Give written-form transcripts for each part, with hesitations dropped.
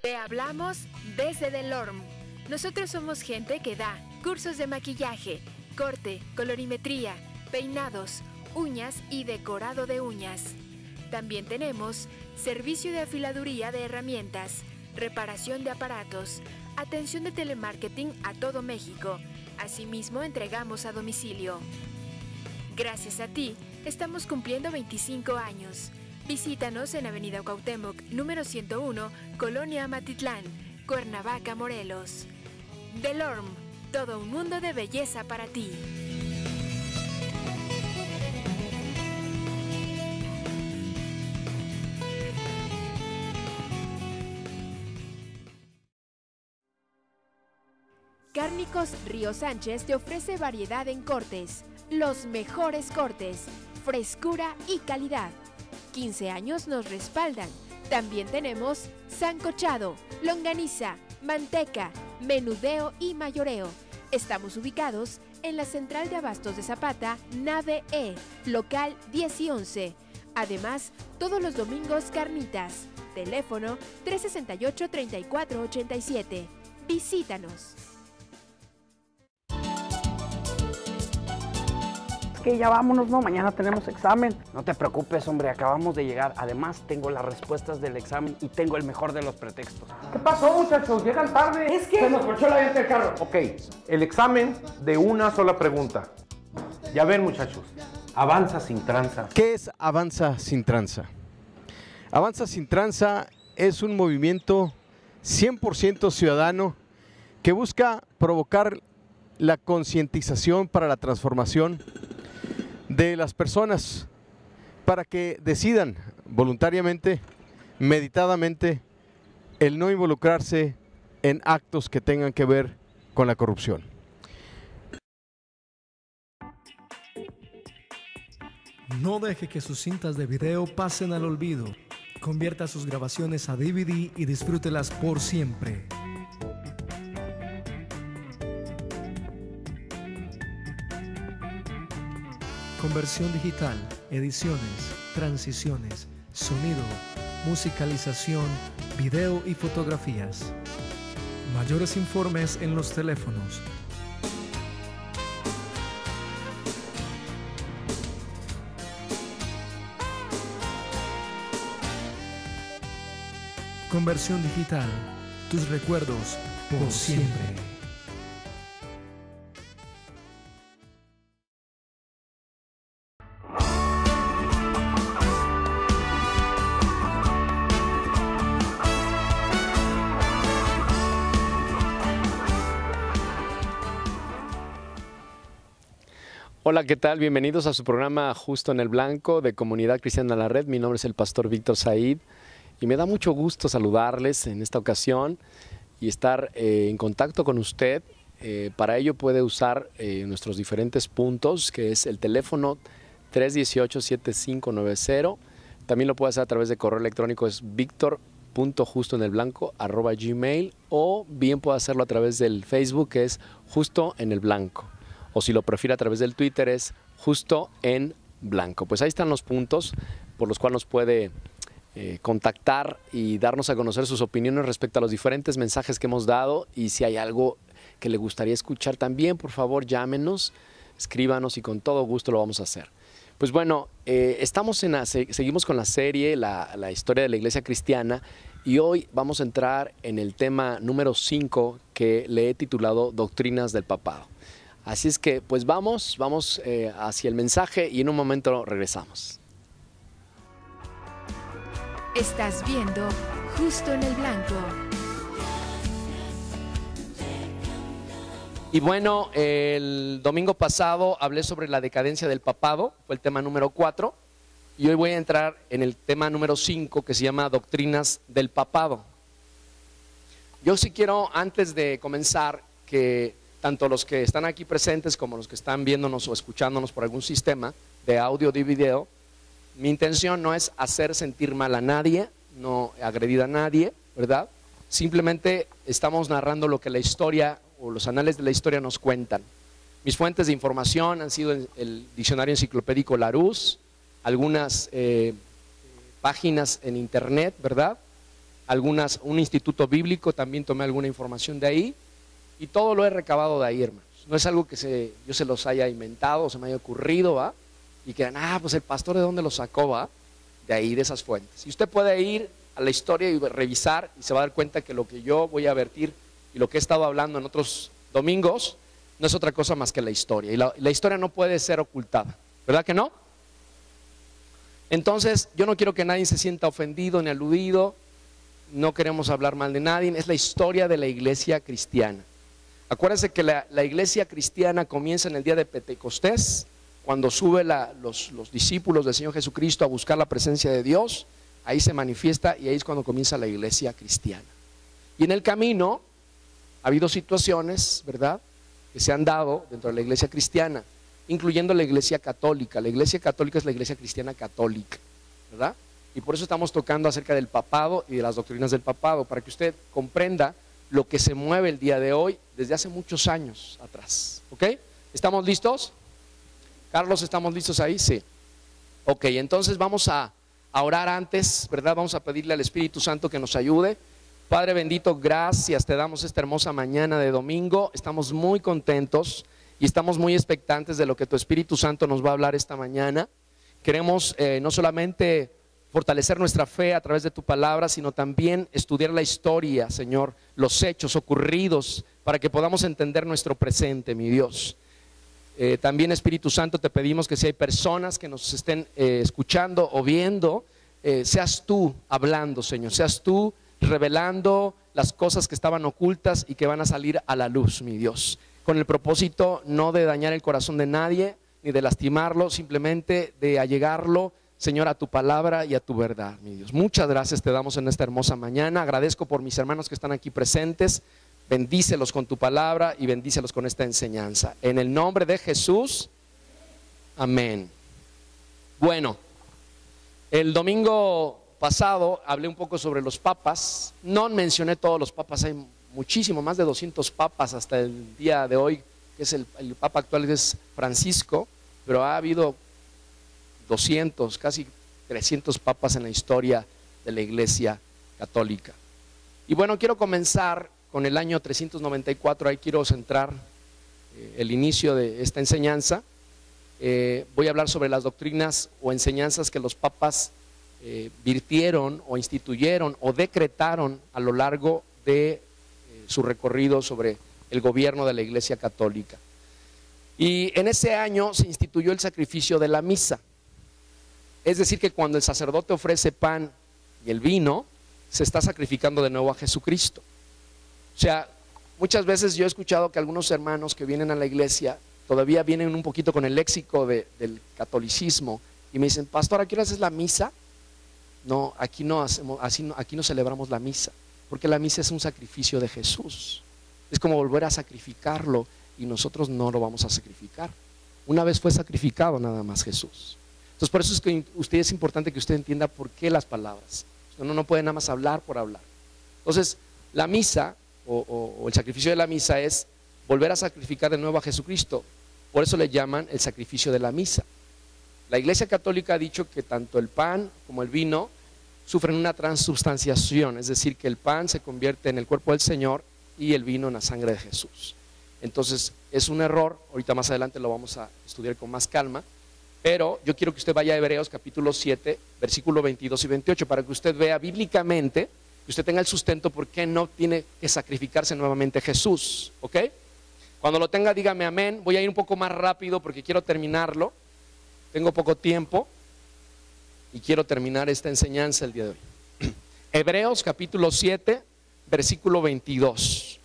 Te hablamos desde Delorme. Nosotros somos gente que da cursos de maquillaje, corte, colorimetría, peinados, uñas y decorado de uñas. También tenemos servicio de afiladuría de herramientas, reparación de aparatos, atención de telemarketing a todo México. Asimismo, entregamos a domicilio. Gracias a ti, estamos cumpliendo 25 años. Visítanos en Avenida Cuauhtémoc, número 101, Colonia Amatitlán, Cuernavaca, Morelos. Delorme, todo un mundo de belleza para ti. Cárnicos Río Sánchez te ofrece variedad en cortes, los mejores cortes, frescura y calidad. 15 años nos respaldan. También tenemos sancochado, longaniza, manteca, menudeo y mayoreo. Estamos ubicados en la Central de Abastos de Zapata, nave E, local 10 y 11. Además, todos los domingos carnitas. Teléfono 368-3487. Visítanos. Que ya vámonos, ¿no? Mañana tenemos examen. No te preocupes, hombre, acabamos de llegar. Además, tengo las respuestas del examen y tengo el mejor de los pretextos. ¿Qué pasó, muchachos? Llegan tarde. Es que se nos ponchó la llanta del carro. Ok, el examen de una sola pregunta. Ya ven, muchachos, avanza sin tranza. ¿Qué es Avanza Sin Tranza? Avanza Sin Tranza es un movimiento 100% ciudadano que busca provocar la concientización para la transformación de las personas para que decidan voluntariamente, meditadamente, el no involucrarse en actos que tengan que ver con la corrupción. No deje que sus cintas de video pasen al olvido. Convierta sus grabaciones a DVD y disfrútelas por siempre. Conversión digital, ediciones, transiciones, sonido, musicalización, video y fotografías. Mayores informes en los teléfonos. Conversión digital, tus recuerdos por siempre. Hola, ¿qué tal? Bienvenidos a su programa Justo en el Blanco de Comunidad Cristiana La Red. Mi nombre es el pastor Víctor Said y me da mucho gusto saludarles en esta ocasión y estar en contacto con usted. Para ello puede usar nuestros diferentes puntos, que es el teléfono 318-7590. También lo puede hacer a través de correo electrónico, es victor.justoenelblanco@gmail, o bien puede hacerlo a través del Facebook, que es Justo en el Blanco. O si lo prefiere a través del Twitter es Justo en Blanco. Pues ahí están los puntos por los cuales nos puede contactar y darnos a conocer sus opiniones respecto a los diferentes mensajes que hemos dado, y si hay algo que le gustaría escuchar también, por favor llámenos, escríbanos y con todo gusto lo vamos a hacer. Pues bueno, seguimos con la serie, la historia de la Iglesia Cristiana, y hoy vamos a entrar en el tema número 5 que le he titulado Doctrinas del Papado. Así es que pues vamos hacia el mensaje y en un momento regresamos. Estás viendo Justo en el Blanco. Y bueno, el domingo pasado hablé sobre la decadencia del papado, fue el tema número 4, y hoy voy a entrar en el tema número 5 que se llama Doctrinas del Papado. Yo sí quiero, antes de comenzar, que tanto los que están aquí presentes como los que están viéndonos o escuchándonos por algún sistema de audio o de video, mi intención no es hacer sentir mal a nadie, no agredir a nadie, ¿verdad? Simplemente estamos narrando lo que la historia o los anales de la historia nos cuentan. Mis fuentes de información han sido el diccionario enciclopédico Larousse, algunas páginas en internet, ¿verdad? un instituto bíblico, también tomé alguna información de ahí, y todo lo he recabado de ahí, hermanos. No es algo que yo se los haya inventado o se me haya ocurrido, ¿va? Y que, pues el pastor, ¿de dónde lo sacó, va? De ahí, de esas fuentes. Y usted puede ir a la historia y revisar, y se va a dar cuenta que lo que yo voy a vertir y lo que he estado hablando en otros domingos no es otra cosa más que la historia. Y la historia no puede ser ocultada, ¿verdad que no? Entonces, yo no quiero que nadie se sienta ofendido ni aludido, no queremos hablar mal de nadie, es la historia de la iglesia cristiana. Acuérdense que la iglesia cristiana comienza en el día de Pentecostés, cuando suben los discípulos del Señor Jesucristo a buscar la presencia de Dios, ahí se manifiesta y ahí es cuando comienza la iglesia cristiana. Y en el camino ha habido situaciones, ¿verdad?, que se han dado dentro de la iglesia cristiana, incluyendo la iglesia católica. La iglesia católica es la iglesia cristiana católica, ¿verdad? Y por eso estamos tocando acerca del papado y de las doctrinas del papado, para que usted comprenda lo que se mueve el día de hoy desde hace muchos años atrás, ¿ok? ¿Estamos listos? Carlos, ¿estamos listos ahí? Sí. Ok, entonces vamos a orar antes, ¿verdad? Vamos a pedirle al Espíritu Santo que nos ayude. Padre bendito, gracias te damos esta hermosa mañana de domingo. Estamos muy contentos y estamos muy expectantes de lo que tu Espíritu Santo nos va a hablar esta mañana. Queremos no solamente fortalecer nuestra fe a través de tu palabra, sino también estudiar la historia, Señor, los hechos ocurridos, para que podamos entender nuestro presente, mi Dios. También, Espíritu Santo, te pedimos que si hay personas que nos estén escuchando o viendo, seas tú hablando, Señor, seas tú revelando las cosas que estaban ocultas y que van a salir a la luz, mi Dios, con el propósito no de dañar el corazón de nadie, ni de lastimarlo, simplemente de allegarlo, Señor, a tu palabra y a tu verdad, mi Dios. Muchas gracias te damos en esta hermosa mañana. Agradezco por mis hermanos que están aquí presentes. Bendícelos con tu palabra y bendícelos con esta enseñanza. En el nombre de Jesús, amén. Bueno, el domingo pasado hablé un poco sobre los papas. No mencioné todos los papas, hay muchísimo, más de 200 papas hasta el día de hoy, que es el papa actual, que es Francisco, pero ha habido 200, casi 300 papas en la historia de la iglesia católica. Y bueno, quiero comenzar con el año 394, ahí quiero centrar el inicio de esta enseñanza. Voy a hablar sobre las doctrinas o enseñanzas que los papas virtieron o instituyeron o decretaron a lo largo de su recorrido sobre el gobierno de la iglesia católica. Y en ese año se instituyó el sacrificio de la misa. Es decir, que cuando el sacerdote ofrece pan y el vino, se está sacrificando de nuevo a Jesucristo. O sea, muchas veces yo he escuchado que algunos hermanos que vienen a la iglesia todavía vienen un poquito con el léxico del catolicismo y me dicen, pastor, ¿a qué hora haces la misa? No, aquí no hacemos, aquí no celebramos la misa, porque la misa es un sacrificio de Jesús. Es como volver a sacrificarlo y nosotros no lo vamos a sacrificar. Una vez fue sacrificado nada más Jesús. Entonces por eso es que usted es importante que usted entienda por qué las palabras. Uno no puede nada más hablar por hablar. Entonces la misa o el sacrificio de la misa es volver a sacrificar de nuevo a Jesucristo. Por eso le llaman el sacrificio de la misa. La Iglesia Católica ha dicho que tanto el pan como el vino sufren una transubstanciación, es decir, que el pan se convierte en el cuerpo del Señor y el vino en la sangre de Jesús. Entonces es un error, ahorita más adelante lo vamos a estudiar con más calma, pero yo quiero que usted vaya a Hebreos capítulo 7, versículo 22 y 28, para que usted vea bíblicamente, que usted tenga el sustento por qué no tiene que sacrificarse nuevamente Jesús, ¿ok? Cuando lo tenga, dígame amén. Voy a ir un poco más rápido porque quiero terminarlo. Tengo poco tiempo y quiero terminar esta enseñanza el día de hoy. Hebreos capítulo 7, versículo 22.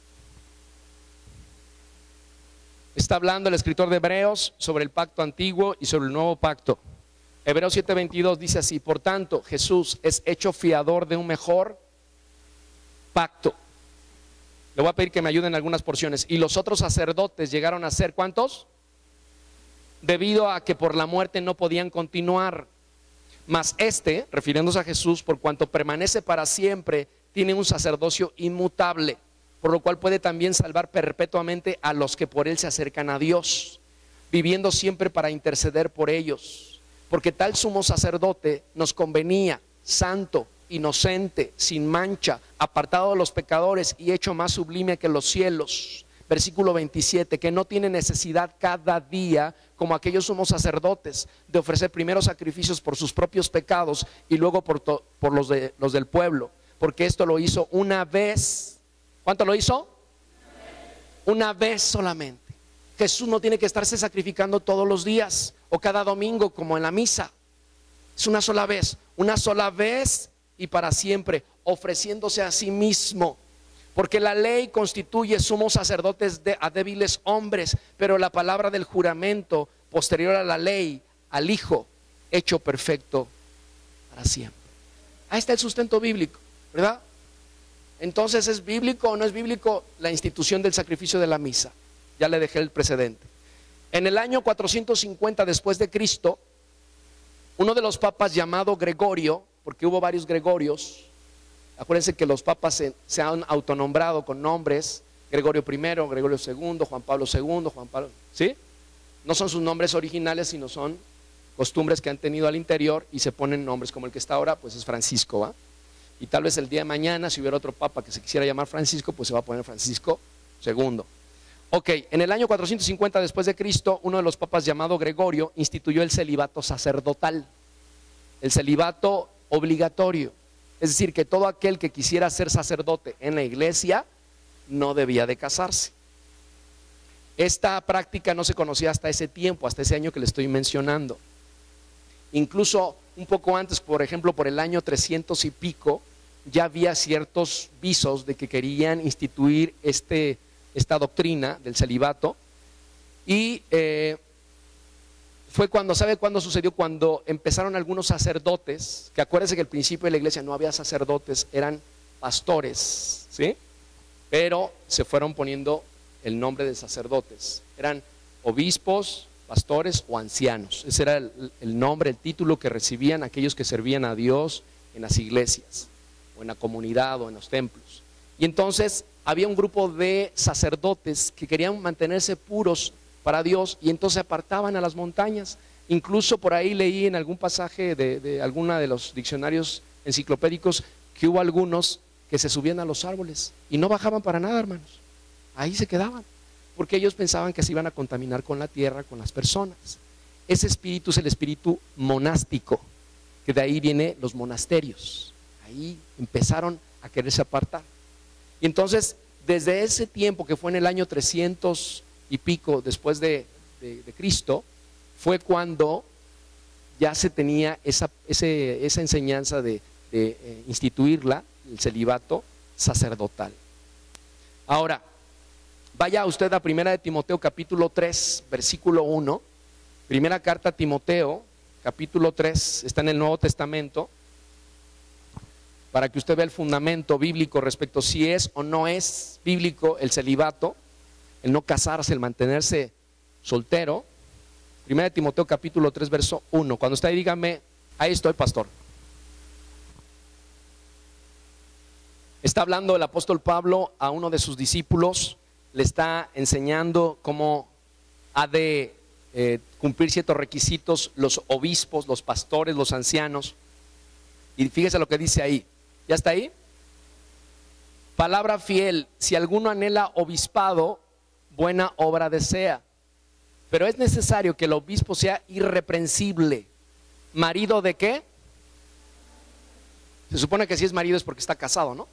Está hablando el escritor de Hebreos sobre el pacto antiguo y sobre el nuevo pacto. Hebreos 7, 22 dice así: por tanto, Jesús es hecho fiador de un mejor pacto. Le voy a pedir que me ayuden en algunas porciones. Y los otros sacerdotes llegaron a ser, ¿cuántos? Debido a que por la muerte no podían continuar. Mas este, refiriéndose a Jesús, por cuanto permanece para siempre, tiene un sacerdocio inmutable, por lo cual puede también salvar perpetuamente a los que por él se acercan a Dios, viviendo siempre para interceder por ellos. Porque tal sumo sacerdote nos convenía, santo, inocente, sin mancha, apartado de los pecadores y hecho más sublime que los cielos. Versículo 27, que no tiene necesidad cada día, como aquellos sumos sacerdotes, de ofrecer primero sacrificios por sus propios pecados y luego por los del pueblo, porque esto lo hizo una vez. ¿Cuánto lo hizo? Una vez solamente. Jesús no tiene que estarse sacrificando todos los días o cada domingo como en la misa. Es una sola vez y para siempre, ofreciéndose a sí mismo. Porque la ley constituye sumos sacerdotes a débiles hombres, pero la palabra del juramento posterior a la ley, al Hijo, hecho perfecto para siempre. Ahí está el sustento bíblico, ¿verdad? Entonces, ¿es bíblico o no es bíblico la institución del sacrificio de la misa? Ya le dejé el precedente. En el año 450 después de Cristo, uno de los papas llamado Gregorio, porque hubo varios Gregorios, acuérdense que los papas se han autonombrado con nombres: Gregorio I, Gregorio II, Juan Pablo II, ¿sí? No son sus nombres originales, sino son costumbres que han tenido al interior y se ponen nombres, como el que está ahora, pues es Francisco, ¿va? Y tal vez el día de mañana, si hubiera otro papa que se quisiera llamar Francisco, pues se va a poner Francisco II. Ok, en el año 450 después de Cristo, uno de los papas llamado Gregorio instituyó el celibato sacerdotal, el celibato obligatorio. Es decir, que todo aquel que quisiera ser sacerdote en la iglesia no debía de casarse. Esta práctica no se conocía hasta ese tiempo, hasta ese año que le estoy mencionando. Incluso un poco antes, por ejemplo, por el año 300 y pico, ya había ciertos visos de que querían instituir esta doctrina del celibato. Y fue cuando, ¿sabe cuándo sucedió? Cuando empezaron algunos sacerdotes, que acuérdense que al principio de la iglesia no había sacerdotes, eran pastores, ¿sí? Pero se fueron poniendo el nombre de sacerdotes, eran obispos, pastores o ancianos. Ese era el nombre, el título que recibían aquellos que servían a Dios en las iglesias, o en la comunidad, o en los templos. Y entonces había un grupo de sacerdotes que querían mantenerse puros para Dios, y entonces se apartaban a las montañas. Incluso por ahí leí en algún pasaje de alguna de los diccionarios enciclopédicos que hubo algunos que se subían a los árboles y no bajaban para nada, hermanos. Ahí se quedaban, porque ellos pensaban que se iban a contaminar con la tierra, con las personas. Ese espíritu es el espíritu monástico, que de ahí vienen los monasterios. Ahí empezaron a quererse apartar. Y entonces, desde ese tiempo, que fue en el año 300 y pico después de Cristo, fue cuando ya se tenía esa enseñanza de instituirla, el celibato sacerdotal. Ahora, vaya usted a 1 de Timoteo capítulo 3, versículo 1. Primera carta a Timoteo, capítulo 3, está en el Nuevo Testamento, para que usted vea el fundamento bíblico respecto si es o no es bíblico el celibato, el no casarse, el mantenerse soltero. 1 de Timoteo capítulo 3, verso 1. Cuando está ahí, dígame: ahí estoy, pastor. Está hablando el apóstol Pablo a uno de sus discípulos, le está enseñando cómo ha de cumplir ciertos requisitos los obispos, los pastores, los ancianos. Y fíjese lo que dice ahí. ¿Ya está ahí? Palabra fiel: si alguno anhela obispado, buena obra desea. Pero es necesario que el obispo sea irreprensible. ¿Marido de qué? Se supone que si es marido es porque está casado, ¿no?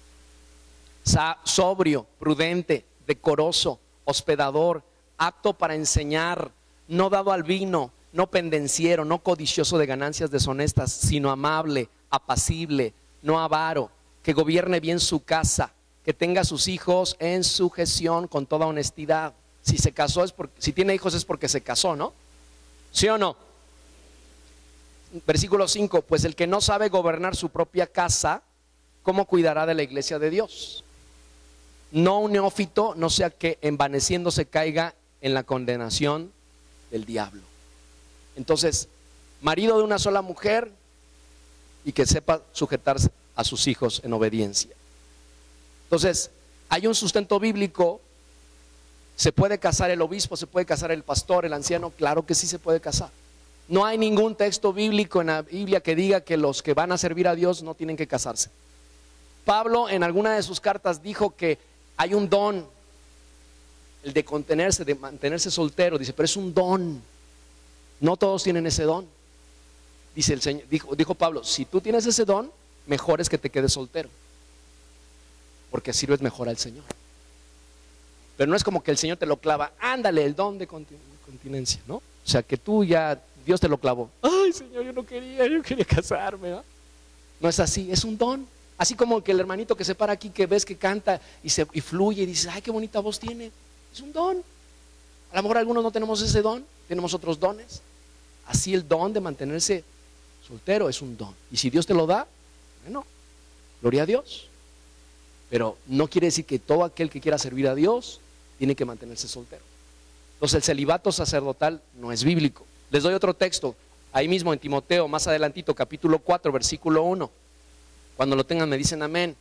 Sobrio, prudente, decoroso, hospedador, apto para enseñar, no dado al vino, no pendenciero, no codicioso de ganancias deshonestas, sino amable, apacible, no avaro, que gobierne bien su casa, que tenga a sus hijos en sujeción con toda honestidad. Si se casó es porque, si tiene hijos es porque se casó, ¿no? ¿Sí o no? Versículo 5, pues el que no sabe gobernar su propia casa, ¿cómo cuidará de la iglesia de Dios? No un neófito, no sea que envaneciéndose caiga en la condenación del diablo. Entonces, marido de una sola mujer y que sepa sujetarse a sus hijos en obediencia. Entonces, hay un sustento bíblico. ¿Se puede casar el obispo? ¿Se puede casar el pastor, el anciano? Claro que sí se puede casar. No hay ningún texto bíblico en la Biblia que diga que los que van a servir a Dios no tienen que casarse. Pablo en alguna de sus cartas dijo que hay un don, el de contenerse, de mantenerse soltero. Dice, pero es un don. No todos tienen ese don. Dice el Señor, dijo Pablo, si tú tienes ese don, mejor es que te quedes soltero, porque sirves mejor al Señor. Pero no es como que el Señor te lo clava, ándale, el don de continencia, ¿no? O sea, que tú ya, Dios te lo clavó. Ay, Señor, yo quería casarme, ¿no? No es así, es un don. Así como que el hermanito que se para aquí, que ves que canta y fluye y dices, ay, qué bonita voz tiene. Es un don. A lo mejor algunos no tenemos ese don, tenemos otros dones. Así el don de mantenerse soltero es un don. Y si Dios te lo da, bueno, gloria a Dios. Pero no quiere decir que todo aquel que quiera servir a Dios tiene que mantenerse soltero. Entonces el celibato sacerdotal no es bíblico. Les doy otro texto, ahí mismo en Timoteo, más adelantito, capítulo 4, versículo 1. Cuando lo tengan me dicen amén.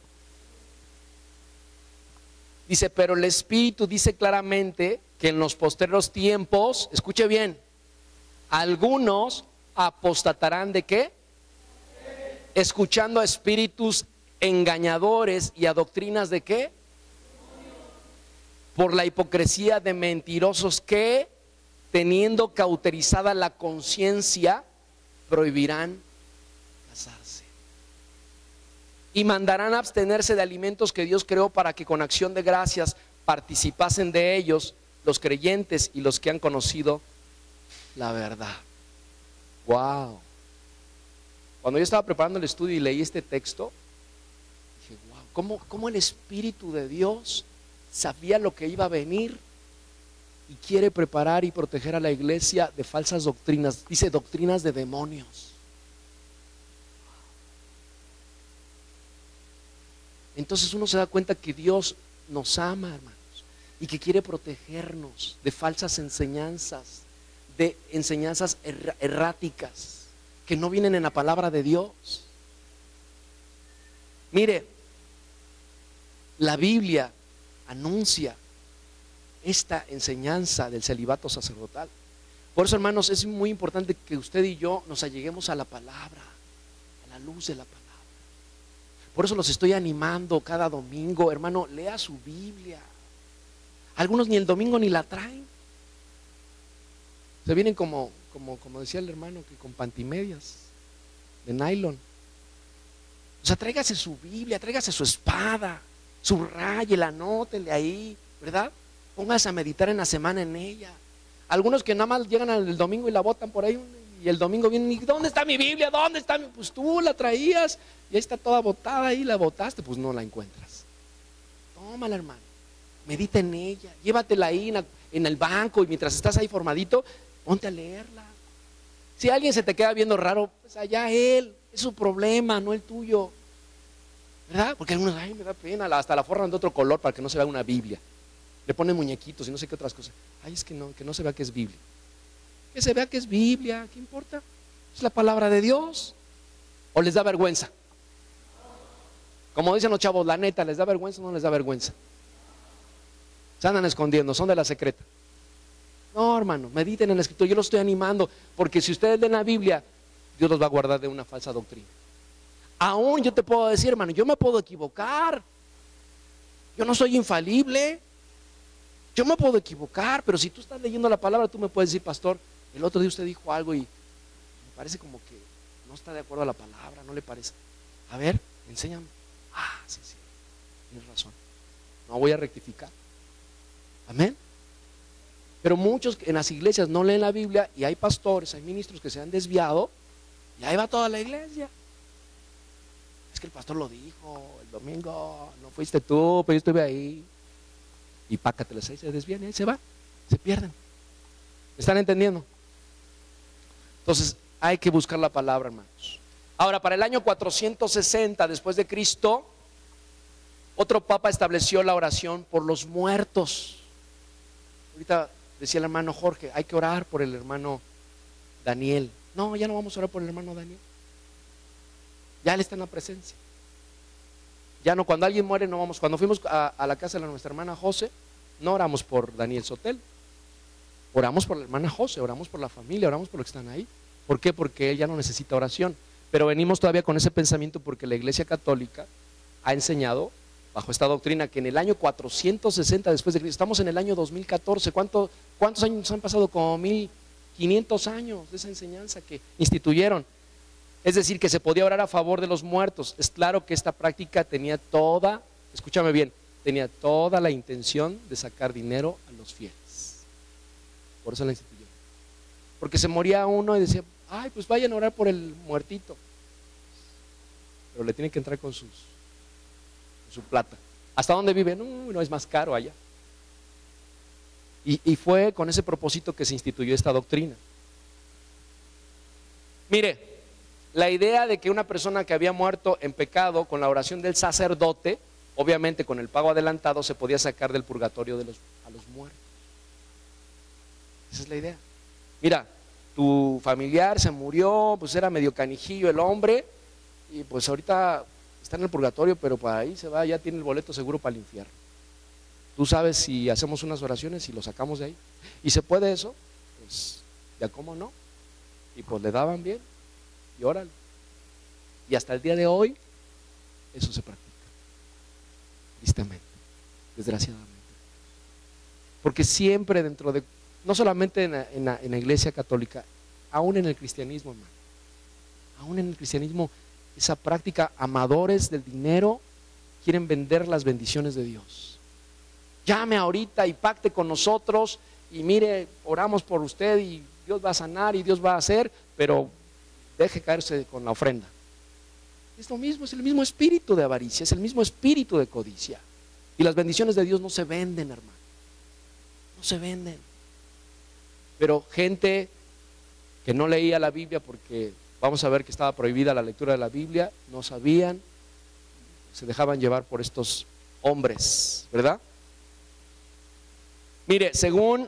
Dice, pero el Espíritu dice claramente que en los postreros tiempos, escuche bien, algunos apostatarán ¿de qué? Escuchando a espíritus engañadores y a doctrinas ¿de qué? Por la hipocresía de mentirosos que, teniendo cauterizada la conciencia, prohibirán casarse. Y mandarán a abstenerse de alimentos que Dios creó para que con acción de gracias participasen de ellos los creyentes y los que han conocido la verdad. Wow. Cuando yo estaba preparando el estudio y leí este texto, dije, wow, ¿cómo el Espíritu de Dios sabía lo que iba a venir y quiere preparar y proteger a la iglesia de falsas doctrinas? Dice doctrinas de demonios. Entonces uno se da cuenta que Dios nos ama, hermanos, y que quiere protegernos de falsas enseñanzas, de enseñanzas erráticas que no vienen en la palabra de Dios. Mire, la Biblia anuncia esta enseñanza del celibato sacerdotal. Por eso, hermanos, es muy importante que usted y yo nos alleguemos a la palabra, a la luz de la palabra. Por eso los estoy animando cada domingo, hermano, lea su Biblia. Algunos ni el domingo ni la traen. Se vienen como decía el hermano, que con pantimedias de nylon. O sea, tráigase su Biblia, tráigase su espada, subrayela, anótele ahí, ¿verdad? Póngase a meditar en la semana en ella. Algunos que nada más llegan el domingo y la botan por ahí, y el domingo vienen y ¿dónde está mi Biblia? ¿Dónde está mi? Pues tú la traías y ahí está toda botada ahí, la botaste, pues no la encuentras. Tómala, hermano, medita en ella, llévatela ahí en el banco y mientras estás ahí formadito, ponte a leerla. Si alguien se te queda viendo raro, pues allá él, es su problema, no el tuyo, ¿verdad? Porque algunos, ay, me da pena, hasta la forran de otro color para que no se vea una Biblia. Le ponen muñequitos y no sé qué otras cosas. Ay, es que no se vea que es Biblia. Que se vea que es Biblia, ¿qué importa? Es la palabra de Dios. ¿O les da vergüenza? Como dicen los chavos, la neta, ¿les da vergüenza o no les da vergüenza? Se andan escondiendo, son de la secreta. No, hermano, mediten en la escritura. Yo los estoy animando, porque si ustedes leen la Biblia, Dios los va a guardar de una falsa doctrina. Aún yo te puedo decir, hermano, yo me puedo equivocar. Yo no soy infalible. Yo me puedo equivocar, pero si tú estás leyendo la palabra, tú me puedes decir, pastor, el otro día usted dijo algo y me parece como que no está de acuerdo a la palabra, ¿no le parece? A ver, enséñame. Ah, sí, tienes razón. No voy a rectificar. Amén. Pero muchos en las iglesias no leen la Biblia y hay pastores, hay ministros que se han desviado y ahí va toda la iglesia. Es que el pastor lo dijo el domingo, no fuiste tú, pero yo estuve ahí. Y pácateles ahí, se desvían y ahí se va, se pierden. ¿Me están entendiendo? Entonces hay que buscar la palabra, hermanos. Ahora, para el año 460 después de Cristo, otro papa estableció la oración por los muertos. Ahorita decía el hermano Jorge, hay que orar por el hermano Daniel. No, ya no vamos a orar por el hermano Daniel. Ya él está en la presencia. Ya no, cuando alguien muere no vamos. Cuando fuimos a la casa de nuestra hermana José, no oramos por Daniel Sotel. Oramos por la hermana José, oramos por la familia, oramos por los que están ahí. ¿Por qué? Porque él ya no necesita oración. Pero venimos todavía con ese pensamiento porque la Iglesia Católica ha enseñado bajo esta doctrina que en el año 460 después de Cristo, estamos en el año 2014, ¿cuántos años han pasado? Como 1500 años de esa enseñanza que instituyeron. Es decir, que se podía orar a favor de los muertos. Es claro que esta práctica tenía toda, escúchame bien, tenía toda la intención de sacar dinero a los fieles. Por eso la instituyeron. Porque se moría uno y decía, ay, pues vayan a orar por el muertito. Pero le tienen que entrar con su plata. ¿Hasta dónde vive? No es más caro allá. Y fue con ese propósito que se instituyó esta doctrina. Mire, la idea de que una persona que había muerto en pecado con la oración del sacerdote, obviamente con el pago adelantado, se podía sacar del purgatorio a los muertos. Esa es la idea. Mira, tu familiar se murió, pues era medio canijillo el hombre, y pues ahorita está en el purgatorio, pero para ahí se va, ya tiene el boleto seguro para el infierno. Tú sabes si hacemos unas oraciones y lo sacamos de ahí. ¿Y se puede eso? Pues ya cómo no. Y pues le daban bien, y órale. Y hasta el día de hoy, eso se practica. Tristemente, desgraciadamente. Porque siempre dentro de, no solamente en la Iglesia Católica, aún en el cristianismo, hermano, aún en el cristianismo, esa práctica, amadores del dinero, quieren vender las bendiciones de Dios. Llame ahorita y pacte con nosotros y mire, oramos por usted y Dios va a sanar y Dios va a hacer, pero deje caerse con la ofrenda. Es lo mismo, es el mismo espíritu de avaricia, es el mismo espíritu de codicia. Y las bendiciones de Dios no se venden, hermano. No se venden. Pero gente que no leía la Biblia porque vamos a ver que estaba prohibida la lectura de la Biblia, no sabían, se dejaban llevar por estos hombres, ¿verdad? Mire, según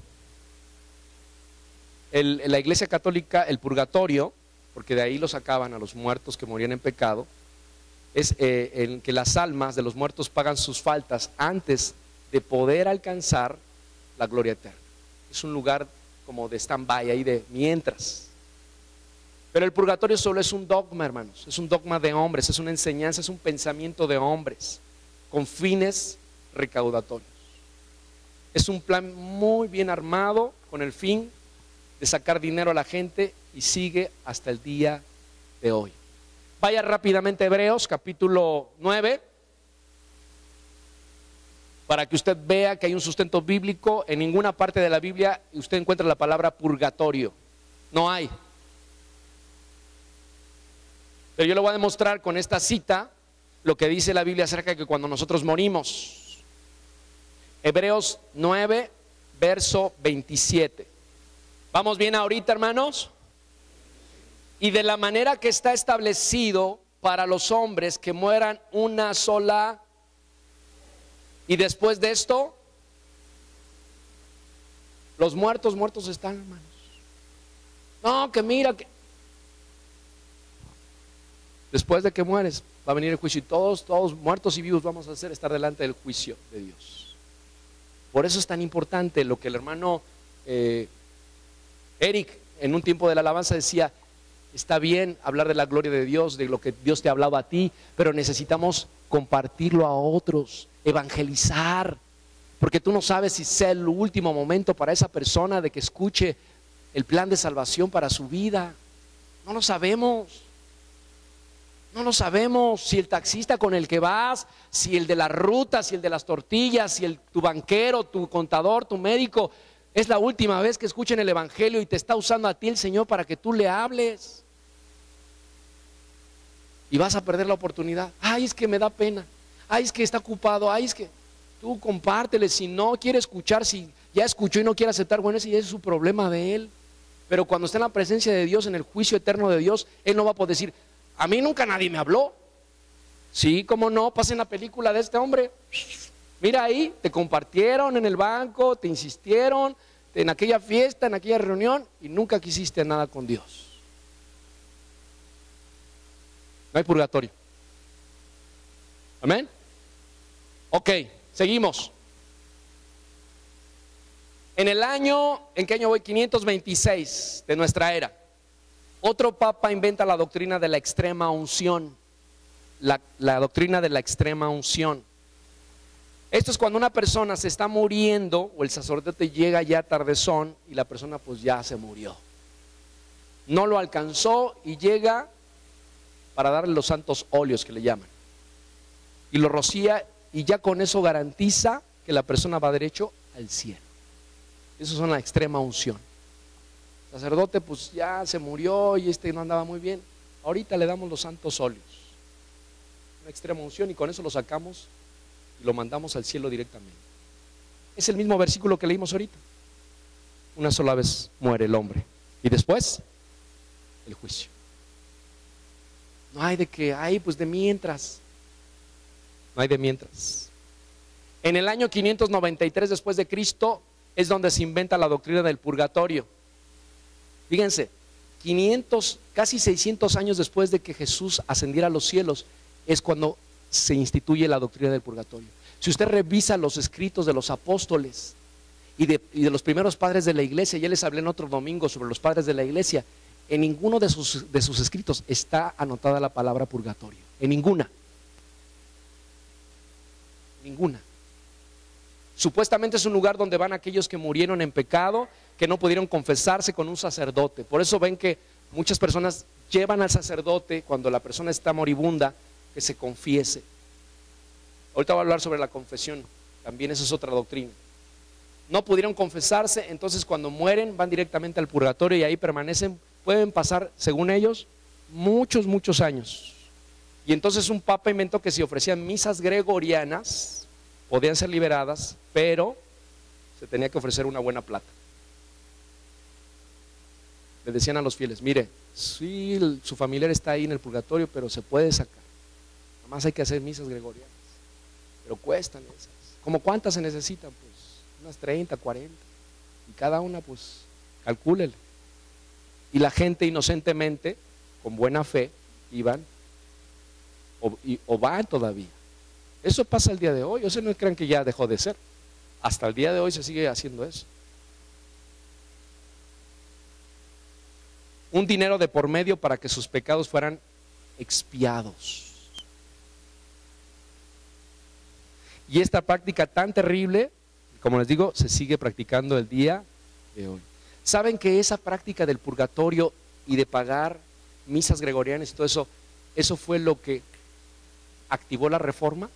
la Iglesia Católica, el purgatorio, porque de ahí lo sacaban a los muertos que morían en pecado, es en que las almas de los muertos pagan sus faltas antes de poder alcanzar la gloria eterna. Es un lugar como de stand-by ahí de mientras. Pero el purgatorio solo es un dogma, hermanos, es un dogma de hombres, es una enseñanza, es un pensamiento de hombres con fines recaudatorios. Es un plan muy bien armado con el fin de sacar dinero a la gente y sigue hasta el día de hoy. Vaya rápidamente a Hebreos capítulo 9 para que usted vea que hay un sustento bíblico. En ninguna parte de la Biblia usted encuentra la palabra purgatorio, no hay. Pero yo le voy a demostrar con esta cita lo que dice la Biblia acerca de que cuando nosotros morimos. Hebreos 9, verso 27. ¿Vamos bien ahorita, hermanos? Y de la manera que está establecido para los hombres que mueran una sola. Y después de esto, los muertos están, hermanos. No, que mira que después de que mueres va a venir el juicio y todos muertos y vivos vamos a estar delante del juicio de Dios. Por eso es tan importante lo que el hermano Eric en un tiempo de la alabanza decía: está bien hablar de la gloria de Dios, de lo que Dios te ha hablado a ti, pero necesitamos compartirlo a otros, evangelizar, porque tú no sabes si sea el último momento para esa persona de que escuche el plan de salvación para su vida. No lo sabemos. No lo sabemos, si el taxista con el que vas, si el de la ruta, si el de las tortillas, si tu banquero, tu contador, tu médico, es la última vez que escuchen el evangelio y te está usando a ti el Señor para que tú le hables. Y vas a perder la oportunidad. Ay, es que me da pena. Ay, es que está ocupado. Ay, es que tú compártele. Si no quiere escuchar, si ya escuchó y no quiere aceptar, bueno, ese ya es su problema de él. Pero cuando está en la presencia de Dios, en el juicio eterno de Dios, él no va a poder decir: a mí nunca nadie me habló. Sí, cómo no, pasen la película de este hombre. Mira ahí, te compartieron en el banco, te insistieron en aquella fiesta, en aquella reunión y nunca quisiste nada con Dios. No hay purgatorio. Amén. Ok, seguimos. ¿En qué año voy? 526 de nuestra era. Otro papa inventa la doctrina de la extrema unción. La doctrina de la extrema unción. Esto es cuando una persona se está muriendo o el sacerdote llega ya tardezón y la persona pues ya se murió. No lo alcanzó y llega para darle los santos óleos que le llaman. Y lo rocía y ya con eso garantiza que la persona va derecho al cielo. Eso es la extrema unción. El sacerdote pues ya se murió y no andaba muy bien. Ahorita le damos los santos óleos. Una extrema unción y con eso lo sacamos y lo mandamos al cielo directamente. Es el mismo versículo que leímos ahorita. Una sola vez muere el hombre y después el juicio. No hay de que, pues de mientras. No hay de mientras. En el año 593 después de Cristo es donde se inventa la doctrina del purgatorio. Fíjense, 500, casi 600 años después de que Jesús ascendiera a los cielos es cuando se instituye la doctrina del purgatorio. Si usted revisa los escritos de los apóstoles y de los primeros padres de la iglesia, ya les hablé en otro domingo sobre los padres de la iglesia, en ninguno de sus escritos está anotada la palabra purgatorio, en ninguna. Ninguna. Supuestamente es un lugar donde van aquellos que murieron en pecado, que no pudieron confesarse con un sacerdote. Por eso ven que muchas personas llevan al sacerdote cuando la persona está moribunda, que se confiese. Ahorita voy a hablar sobre la confesión, también esa es otra doctrina. No pudieron confesarse, entonces cuando mueren van directamente al purgatorio y ahí permanecen, pueden pasar, según ellos, muchos años. Y entonces un papa inventó que si ofrecían misas gregorianas, podían ser liberadas, pero se tenía que ofrecer una buena plata. Le decían a los fieles, mire, sí, su familiar está ahí en el purgatorio, pero se puede sacar. Nada más hay que hacer misas gregorianas, pero cuestan esas. ¿Cómo cuántas se necesitan? Pues unas 30, 40. Y cada una, pues, calcúlele. Y la gente inocentemente, con buena fe, iban o van todavía. Eso pasa el día de hoy. O sea, no crean que ya dejó de ser. Hasta el día de hoy se sigue haciendo eso. Un dinero de por medio para que sus pecados fueran expiados. Y esta práctica tan terrible, como les digo, se sigue practicando el día de hoy. ¿Saben que esa práctica del purgatorio y de pagar misas gregorianas y todo eso fue lo que activó la reforma?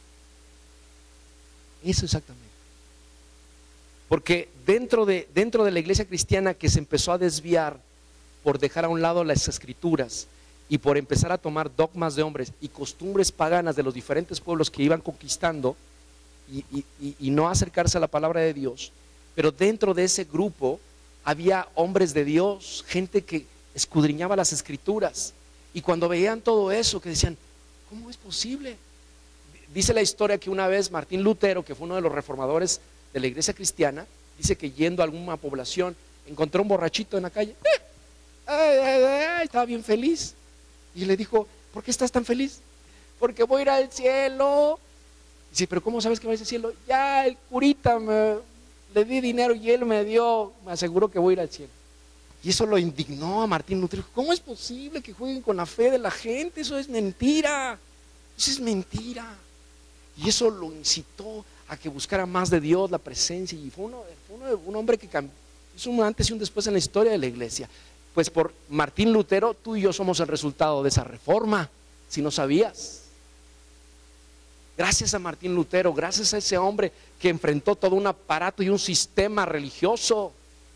Eso exactamente. Porque dentro de la iglesia cristiana que se empezó a desviar por dejar a un lado las escrituras y por empezar a tomar dogmas de hombres y costumbres paganas de los diferentes pueblos que iban conquistando y no acercarse a la palabra de Dios, pero dentro de ese grupo había hombres de Dios, gente que escudriñaba las escrituras, y cuando veían todo eso que decían, ¿cómo es posible? Dice la historia que una vez Martín Lutero, que fue uno de los reformadores de la iglesia cristiana, dice que yendo a alguna población encontró un borrachito en la calle, estaba bien feliz, y le dijo, ¿por qué estás tan feliz? Porque voy a ir al cielo. Dice, pero ¿cómo sabes que vas al cielo? Ya el curita le di dinero y él me aseguró que voy a ir al cielo. Y eso lo indignó a Martín Lutero. ¿Cómo es posible que jueguen con la fe de la gente? Eso es mentira. Eso es mentira. Y eso lo incitó a que buscara más de Dios, la presencia. Y fue un hombre que hizo un antes y un después en la historia de la iglesia. Pues por Martín Lutero, tú y yo somos el resultado de esa reforma, si no sabías. Gracias a Martín Lutero, gracias a ese hombre que enfrentó todo un aparato y un sistema religioso.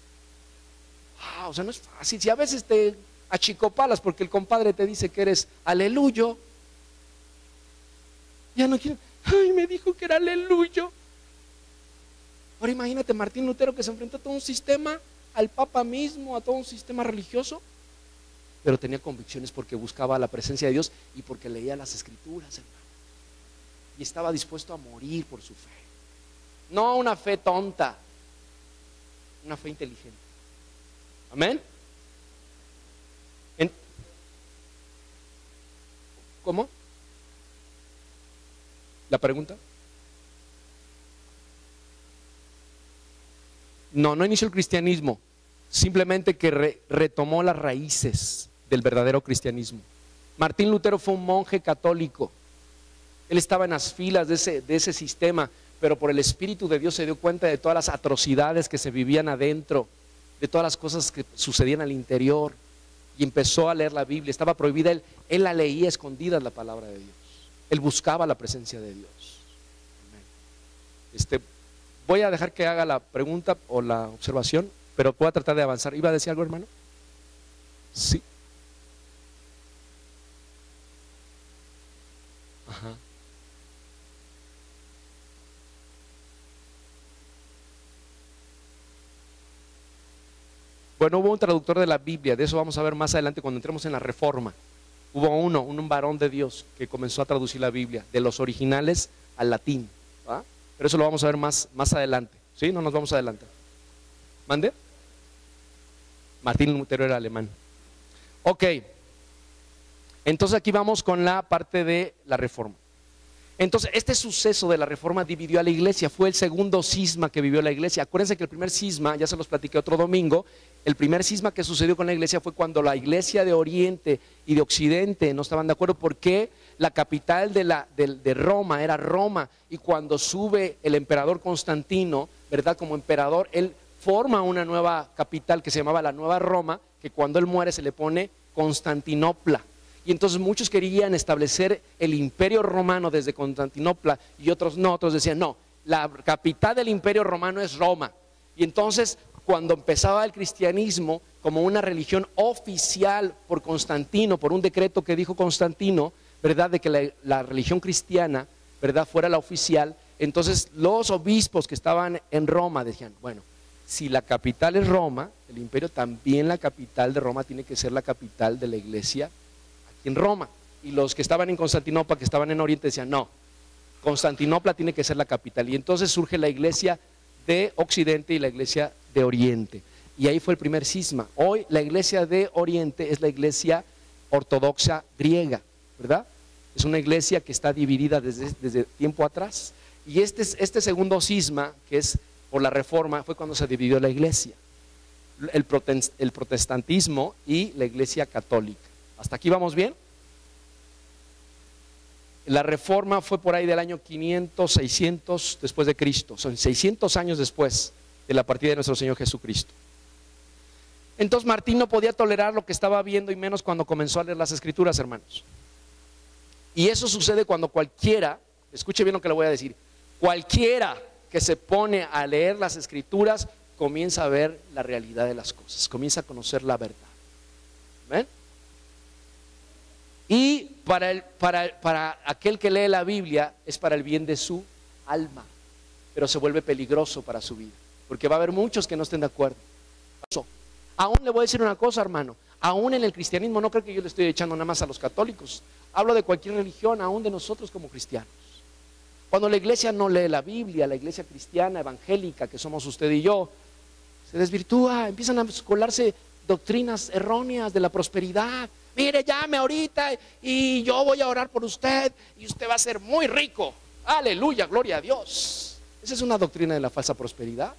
O sea, no es fácil. Si a veces te achicopalas porque el compadre te dice que eres aleluyo, ya no quiero, me dijo que era aleluyo. Ahora imagínate Martín Lutero que se enfrentó a todo un sistema, al Papa mismo, a todo un sistema religioso, pero tenía convicciones porque buscaba la presencia de Dios y porque leía las escrituras, hermano. Y estaba dispuesto a morir por su fe. No una fe tonta, una fe inteligente. Amén. ¿Cómo? ¿La pregunta? No inició el cristianismo, simplemente que retomó las raíces del verdadero cristianismo. Martín Lutero fue un monje católico. Él estaba en las filas de ese sistema, pero por el Espíritu de Dios se dio cuenta de todas las atrocidades que se vivían adentro, de todas las cosas que sucedían al interior, y empezó a leer la Biblia. Estaba prohibida, él la leía escondida, la palabra de Dios. Él buscaba la presencia de Dios. Voy a dejar que haga la pregunta o la observación, pero voy a tratar de avanzar. ¿Iba a decir algo, hermano? Sí. Ajá. Bueno, hubo un traductor de la Biblia, de eso vamos a ver más adelante cuando entremos en la Reforma. Hubo un varón de Dios que comenzó a traducir la Biblia, de los originales al latín, ¿va? Pero eso lo vamos a ver más adelante, ¿sí? No nos vamos a adelantar. ¿Mande? Martín Lutero era alemán. Ok, entonces aquí vamos con la parte de la Reforma. Entonces, este suceso de la Reforma dividió a la iglesia, fue el segundo cisma que vivió la iglesia. Acuérdense que el primer cisma, ya se los platiqué otro domingo, el primer cisma que sucedió con la iglesia fue cuando la iglesia de Oriente y de Occidente no estaban de acuerdo porque la capital de Roma era Roma, y cuando sube el emperador Constantino, ¿verdad? Como emperador, él forma una nueva capital que se llamaba la Nueva Roma, que cuando él muere se le pone Constantinopla. Y entonces muchos querían establecer el imperio romano desde Constantinopla y otros no, otros decían no, la capital del imperio romano es Roma. Y entonces cuando empezaba el cristianismo como una religión oficial por Constantino, por un decreto que dijo Constantino, ¿verdad? De que la religión cristiana, ¿verdad? Fuera la oficial, entonces los obispos que estaban en Roma decían, bueno, si la capital es Roma, el imperio, también la capital de Roma tiene que ser la capital de la iglesia en Roma. Y los que estaban en Constantinopla, que estaban en Oriente, decían no, Constantinopla tiene que ser la capital. Y entonces surge la iglesia de Occidente y la iglesia de Oriente, y ahí fue el primer cisma. Hoy la iglesia de Oriente es la iglesia ortodoxa griega, ¿verdad? Es una iglesia que está dividida desde tiempo atrás, y este segundo cisma, que es por la Reforma, fue cuando se dividió la iglesia, el protestantismo y la iglesia católica. ¿Hasta aquí vamos bien? La Reforma fue por ahí del año 500, 600 después de Cristo. Son 600 años después de la partida de nuestro Señor Jesucristo. Entonces Martín no podía tolerar lo que estaba viendo, y menos cuando comenzó a leer las Escrituras, hermanos. Y eso sucede cuando cualquiera, escuche bien lo que le voy a decir, cualquiera que se pone a leer las Escrituras comienza a ver la realidad de las cosas, comienza a conocer la verdad. ¿Ven? Y para aquel que lee la Biblia es para el bien de su alma, pero se vuelve peligroso para su vida, porque va a haber muchos que no estén de acuerdo. Aún le voy a decir una cosa, hermano, aún en el cristianismo, no creo que yo le estoy echando nada más a los católicos, hablo de cualquier religión, aún de nosotros como cristianos. Cuando la iglesia no lee la Biblia, la iglesia cristiana, evangélica, que somos usted y yo, se desvirtúa, empiezan a colarse doctrinas erróneas de la prosperidad. Mire, llame ahorita y yo voy a orar por usted y usted va a ser muy rico. Aleluya, gloria a Dios. Esa es una doctrina de la falsa prosperidad.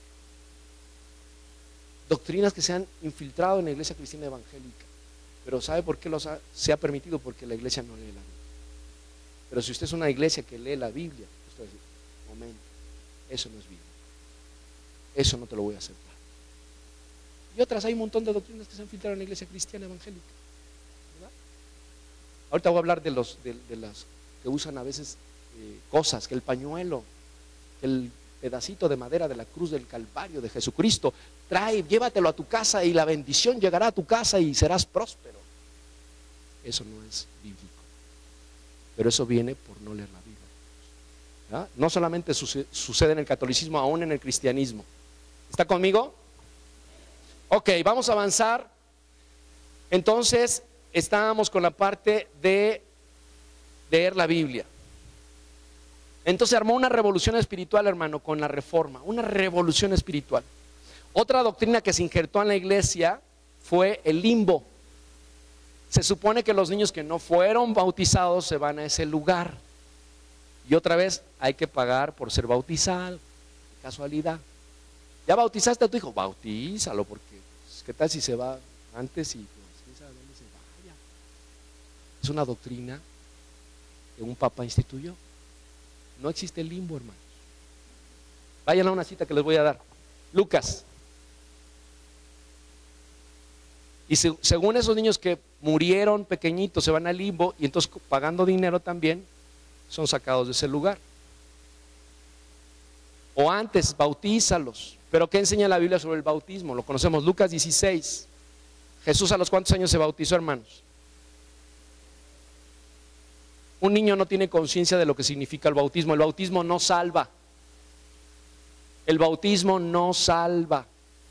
Doctrinas que se han infiltrado en la iglesia cristiana evangélica. Pero ¿sabe por qué se ha permitido? Porque la iglesia no lee la Biblia. Pero si usted es una iglesia que lee la Biblia, usted va a decir, momento, eso no es Biblia. Eso no te lo voy a aceptar. Y otras, hay un montón de doctrinas que se han filtrado en la iglesia cristiana evangélica, ¿verdad? Ahorita voy a hablar de las que usan a veces cosas, que el pañuelo, que el pedacito de madera de la cruz del Calvario de Jesucristo, llévatelo a tu casa y la bendición llegará a tu casa y serás próspero. Eso no es bíblico, pero eso viene por no leer la Biblia, ¿verdad? No solamente sucede en el catolicismo, aún en el cristianismo. ¿Está conmigo? Ok, vamos a avanzar. Entonces, estábamos con la parte de leer la Biblia. Entonces armó una revolución espiritual, hermano, con la Reforma, una revolución espiritual. Otra doctrina que se injertó en la iglesia fue el limbo. Se supone que los niños que no fueron bautizados se van a ese lugar. Y otra vez hay que pagar por ser bautizado. Casualidad. ¿Ya bautizaste a tu hijo? Bautízalo, porque pues, ¿qué tal si se va antes y pues, quién sabe dónde se Es una doctrina que un papa instituyó. No existe el limbo, hermanos. Vayan a una cita que les voy a dar. Lucas. Y según esos niños que murieron pequeñitos se van al limbo y entonces pagando dinero también son sacados de ese lugar. O antes, bautízalos. Pero ¿qué enseña la Biblia sobre el bautismo? Lo conocemos, Lucas 16. Jesús, ¿a los cuántos años se bautizó, hermanos? Un niño no tiene conciencia de lo que significa el bautismo. El bautismo no salva. El bautismo no salva.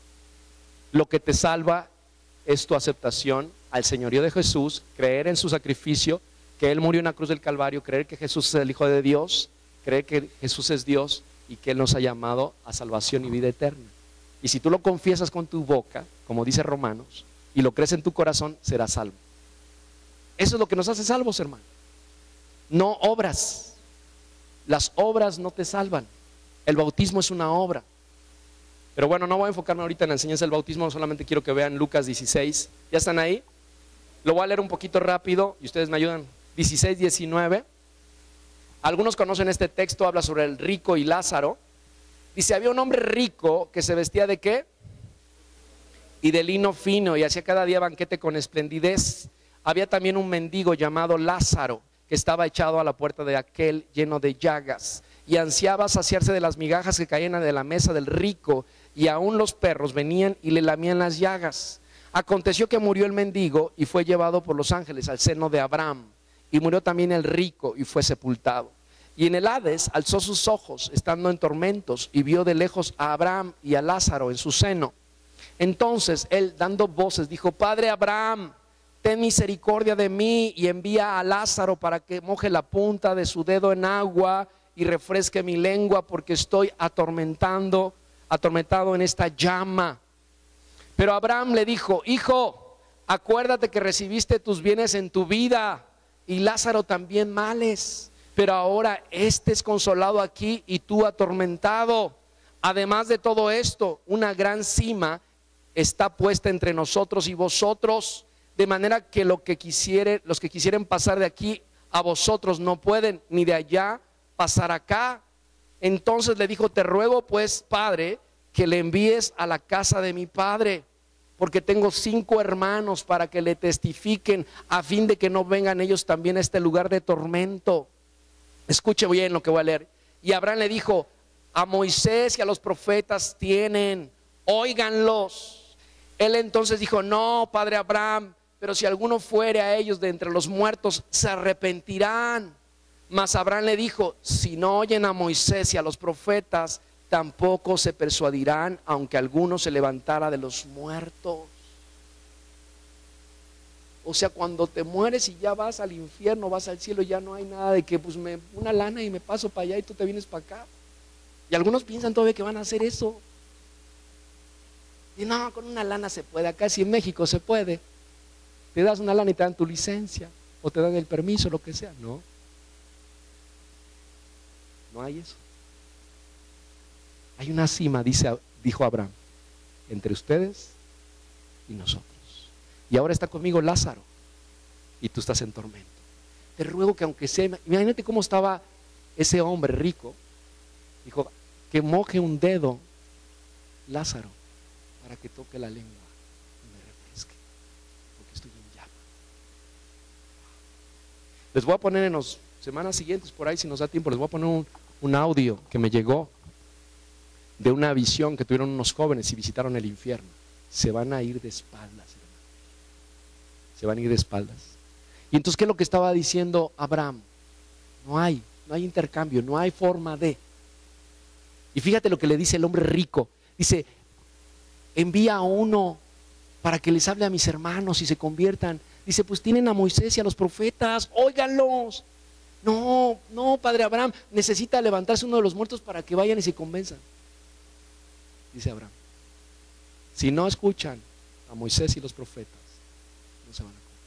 Lo que te salva es tu aceptación al señorío de Jesús, creer en su sacrificio, que Él murió en la cruz del Calvario, creer que Jesús es el Hijo de Dios, creer que Jesús es Dios y que Él nos ha llamado a salvación y vida eterna. Y si tú lo confiesas con tu boca, como dice Romanos, y lo crees en tu corazón, serás salvo. Eso es lo que nos hace salvos, hermano. No obras. Las obras no te salvan. El bautismo es una obra. Pero bueno, no voy a enfocarme ahorita en la enseñanza del bautismo, solamente quiero que vean Lucas 16. ¿Ya están ahí? Lo voy a leer un poquito rápido y ustedes me ayudan. 16, 19. Algunos conocen este texto, habla sobre el rico y Lázaro. Dice, había un hombre rico que se vestía ¿de qué? Y de lino fino, y hacía cada día banquete con esplendidez. Había también un mendigo llamado Lázaro, que estaba echado a la puerta de aquel lleno de llagas, y ansiaba saciarse de las migajas que caían de la mesa del rico, y aún los perros venían y le lamían las llagas. Aconteció que murió el mendigo y fue llevado por los ángeles al seno de Abraham, y murió también el rico y fue sepultado. Y en el Hades alzó sus ojos, estando en tormentos, y vio de lejos a Abraham y a Lázaro en su seno. Entonces él, dando voces, dijo, Padre Abraham, ten misericordia de mí y envía a Lázaro para que moje la punta de su dedo en agua y refresque mi lengua, porque estoy atormentado en esta llama. Pero Abraham le dijo, hijo, acuérdate que recibiste tus bienes en tu vida y Lázaro también males, pero ahora este es consolado aquí y tú atormentado. Además de todo esto, una gran cima está puesta entre nosotros y vosotros, de manera que los que quisieren pasar de aquí a vosotros no pueden, ni de allá pasar acá. Entonces le dijo, te ruego pues, Padre, que le envíes a la casa de mi padre, porque tengo 5 hermanos para que le testifiquen, a fin de que no vengan ellos también a este lugar de tormento. Escuche bien lo que voy a leer. Y Abraham le dijo, a Moisés y a los profetas tienen, óiganlos. Él entonces dijo, no, padre Abraham, pero si alguno fuere a ellos de entre los muertos, se arrepentirán. Mas Abraham le dijo, si no oyen a Moisés y a los profetas, tampoco se persuadirán, aunque alguno se levantara de los muertos. O sea, cuando te mueres y ya vas al infierno, vas al cielo, ya no hay nada de que pues una lana y me paso para allá y tú te vienes para acá. Y algunos piensan todavía que van a hacer eso. Y no, con una lana se puede, acá sí en México se puede. Te das una lana y te dan tu licencia, o te dan el permiso, lo que sea. No, no hay eso. Hay una cima, dijo Abraham, entre ustedes y nosotros. Y ahora está conmigo Lázaro y tú estás en tormento. Te ruego que aunque sea, imagínate cómo estaba ese hombre rico. Dijo, que moje un dedo Lázaro para que toque la lengua y me refresque, porque estoy en llama. Les voy a poner en las semanas siguientes, por ahí si nos da tiempo, les voy a poner un audio que me llegó de una visión que tuvieron unos jóvenes y visitaron el infierno. Se van a ir de espaldas, hermano. Se van a ir de espaldas. Y entonces, ¿qué es lo que estaba diciendo Abraham? No hay intercambio, no hay forma de. Y fíjate lo que le dice el hombre rico. Dice, envía a uno para que les hable a mis hermanos y se conviertan. Dice, pues tienen a Moisés y a los profetas, óiganlos. No, padre Abraham, necesita levantarse uno de los muertos para que vayan y se convenzan. Dice Abraham, si no escuchan a Moisés y los profetas, no se van a convertir.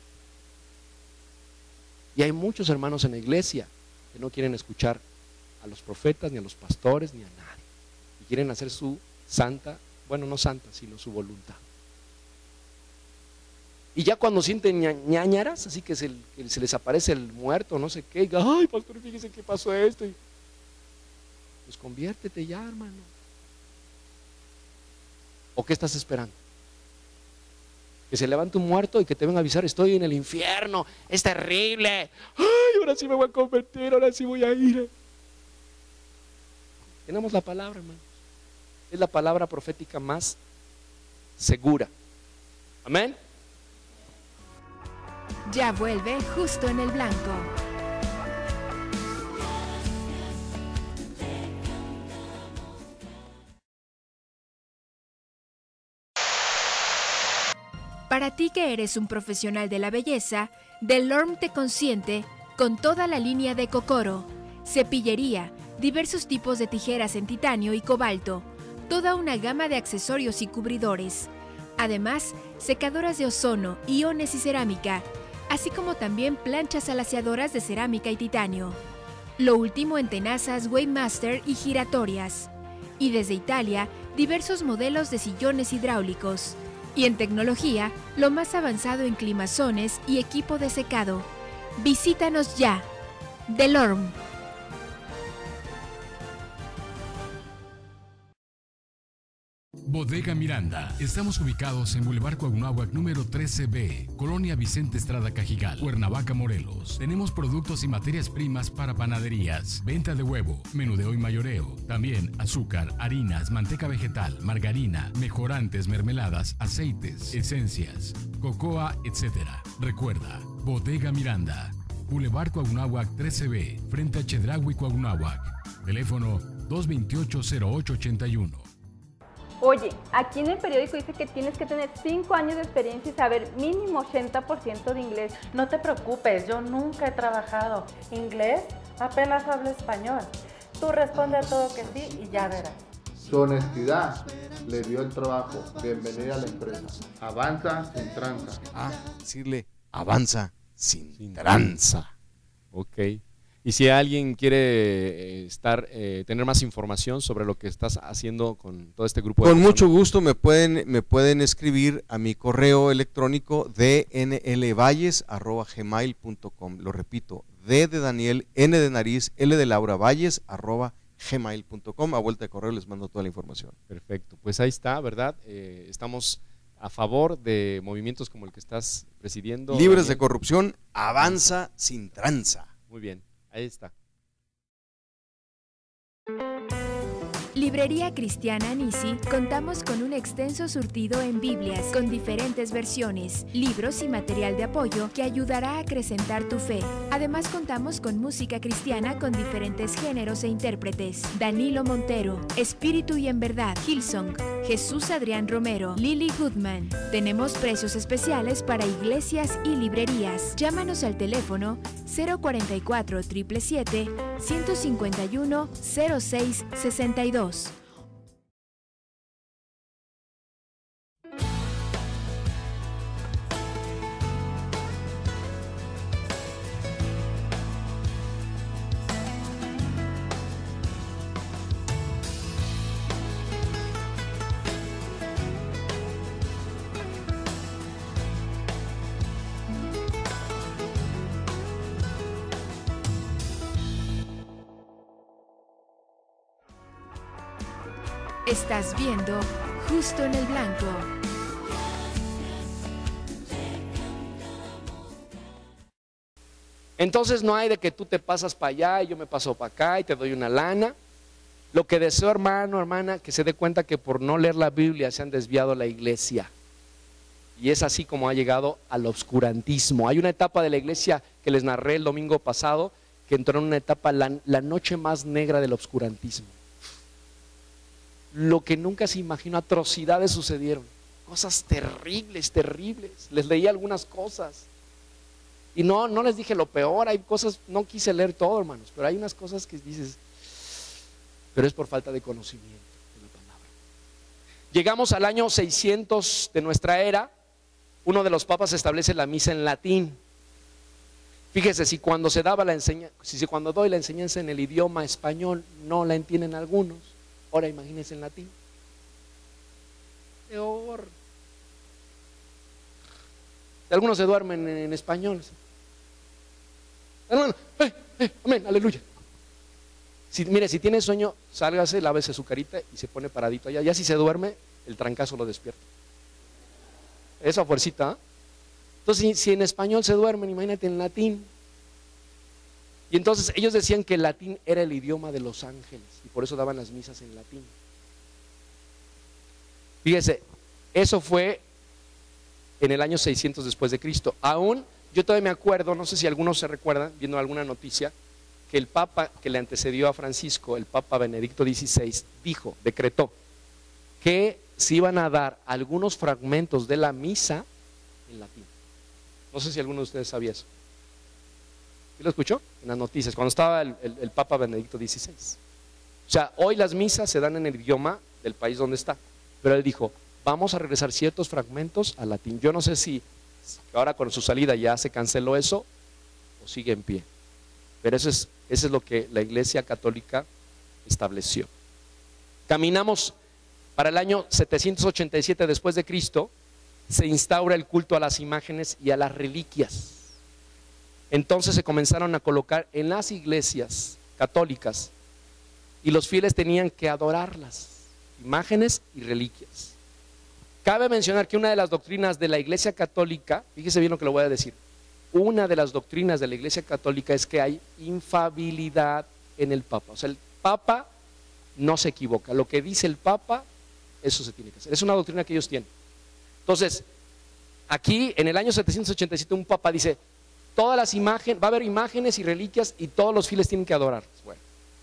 Y hay muchos hermanos en la iglesia que no quieren escuchar a los profetas, ni a los pastores, ni a nadie. Y quieren hacer su santa, bueno, no santa, sino su voluntad. Y ya cuando sienten ñañaras, así que se les aparece el muerto, no sé qué, y, ay, pastor, fíjese que pasó esto. Y, pues conviértete ya, hermano. ¿O qué estás esperando? Que se levante un muerto y que te venga a avisar, estoy en el infierno, es terrible. Ay, ahora sí me voy a convertir, ahora sí voy a ir. Tenemos la palabra, hermano. Es la palabra profética más segura. Amén. Ya vuelve Justo en el Blanco. Para ti que eres un profesional de la belleza, Delorme te consiente con toda la línea de Kokoro, cepillería, diversos tipos de tijeras en titanio y cobalto, toda una gama de accesorios y cubridores. Además, secadoras de ozono, iones y cerámica, así como también planchas alaciadoras de cerámica y titanio. Lo último en tenazas Waymaster y giratorias. Y desde Italia, diversos modelos de sillones hidráulicos. Y en tecnología, lo más avanzado en climazones y equipo de secado. Visítanos ya. Delorme. Bodega Miranda. Estamos ubicados en Boulevard Coahunahuac número 13B, Colonia Vicente Estrada Cajigal, Cuernavaca, Morelos. Tenemos productos y materias primas para panaderías, venta de huevo, menudeo y mayoreo. También azúcar, harinas, manteca vegetal, margarina, mejorantes, mermeladas, aceites, esencias, cocoa, etc. Recuerda, Bodega Miranda, Boulevard Coahunahuac 13B, frente a Chedraui, Coahunahuac. Teléfono 228-0881. Oye, aquí en el periódico dice que tienes que tener 5 años de experiencia y saber mínimo 80% de inglés. No te preocupes, yo nunca he trabajado inglés, apenas hablo español. Tú responde a todo que sí y ya verás. Su honestidad le dio el trabajo. Bienvenida a la empresa. Avanza sin tranza. Decirle, avanza sin tranza. Ok. Y si alguien quiere tener más información sobre lo que estás haciendo con todo este grupo de Con personas, mucho gusto me pueden escribir a mi correo electrónico dnlvalles@gmail.com. Lo repito, D de Daniel, N de nariz, L de Laura, Valles @gmail.com. A vuelta de correo les mando toda la información. Perfecto, pues ahí está, ¿verdad? Estamos a favor de movimientos como el que estás presidiendo. Libres Daniel. de corrupción, avanza sin tranza. Muy bien, ahí está. Librería Cristiana Nisi, contamos con un extenso surtido en Biblias con diferentes versiones, libros y material de apoyo que ayudará a acrecentar tu fe. Además contamos con música cristiana con diferentes géneros e intérpretes. Danilo Montero, Espíritu y en Verdad, Hillsong, Jesús Adrián Romero, Lily Goodman. Tenemos precios especiales para iglesias y librerías. Llámanos al teléfono 044 777 151 0662. Estás viendo Justo en el Blanco. Entonces no hay de que tú te pasas para allá y yo me paso para acá y te doy una lana. Lo que deseo, hermano, hermana, que se dé cuenta que por no leer la Biblia se han desviado la iglesia. Y es así como ha llegado al obscurantismo. Hay una etapa de la iglesia que les narré el domingo pasado, que entró en una etapa, la noche más negra del obscurantismo. Lo que nunca se imaginó, atrocidades sucedieron, cosas terribles, terribles. Les leí algunas cosas y no les dije lo peor, hay cosas, no quise leer todo, hermanos, pero hay unas cosas que dices, pero es por falta de conocimiento de la palabra. Llegamos al año 600 de nuestra era, uno de los papas establece la misa en latín. Fíjese, si cuando se daba la enseñanza, cuando doy la enseñanza en el idioma español no la entienden algunos, ahora imagínense en latín. Peor. Algunos se duermen en español. Hermano, amén, aleluya. Mire, si tiene sueño, sálgase, lávese su carita y se pone paradito allá. Ya si se duerme, el trancazo lo despierta. Esa fuercita, ¿eh? Entonces, si en español se duermen, imagínate en latín. Y entonces ellos decían que el latín era el idioma de los ángeles y por eso daban las misas en latín. Fíjese, eso fue en el año 600 después de Cristo. Aún, yo todavía me acuerdo, no sé si algunos se recuerdan, viendo alguna noticia, que el Papa que le antecedió a Francisco, el Papa Benedicto XVI, decretó que se iban a dar algunos fragmentos de la misa en latín. No sé si alguno de ustedes sabía eso. ¿Sí lo escuchó? En las noticias, cuando estaba el Papa Benedicto XVI. O sea, hoy las misas se dan en el idioma del país donde está. Pero él dijo, vamos a regresar ciertos fragmentos al latín. Yo no sé si ahora con su salida ya se canceló eso o sigue en pie. Pero eso es lo que la Iglesia Católica estableció. Caminamos para el año 787 después de Cristo, se instaura el culto a las imágenes y a las reliquias. Entonces se comenzaron a colocar en las iglesias católicas y los fieles tenían que adorarlas, imágenes y reliquias. Cabe mencionar que una de las doctrinas de la Iglesia Católica, fíjese bien lo que le voy a decir, una de las doctrinas de la Iglesia Católica es que hay infalibilidad en el Papa. O sea, el Papa no se equivoca, lo que dice el Papa, eso se tiene que hacer. Es una doctrina que ellos tienen. Entonces, aquí en el año 787 un Papa dice, todas las imágenes, va a haber imágenes y reliquias y todos los fieles tienen que adorarlas. Bueno.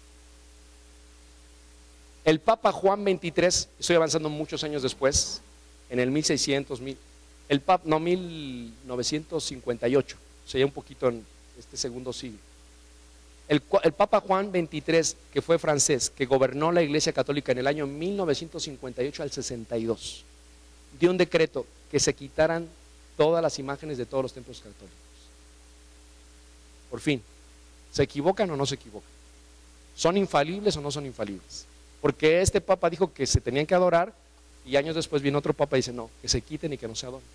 El Papa Juan XXIII, estoy avanzando muchos años después, en el 1958, o sea, ya un poquito en este segundo siglo. El Papa Juan XXIII, que fue francés, que gobernó la Iglesia Católica en el año 1958 al 62, dio un decreto que se quitaran todas las imágenes de todos los templos católicos. Por fin, ¿se equivocan o no se equivocan? ¿Son infalibles o no son infalibles? Porque este Papa dijo que se tenían que adorar y años después viene otro Papa y dice no, que se quiten y que no se adoren.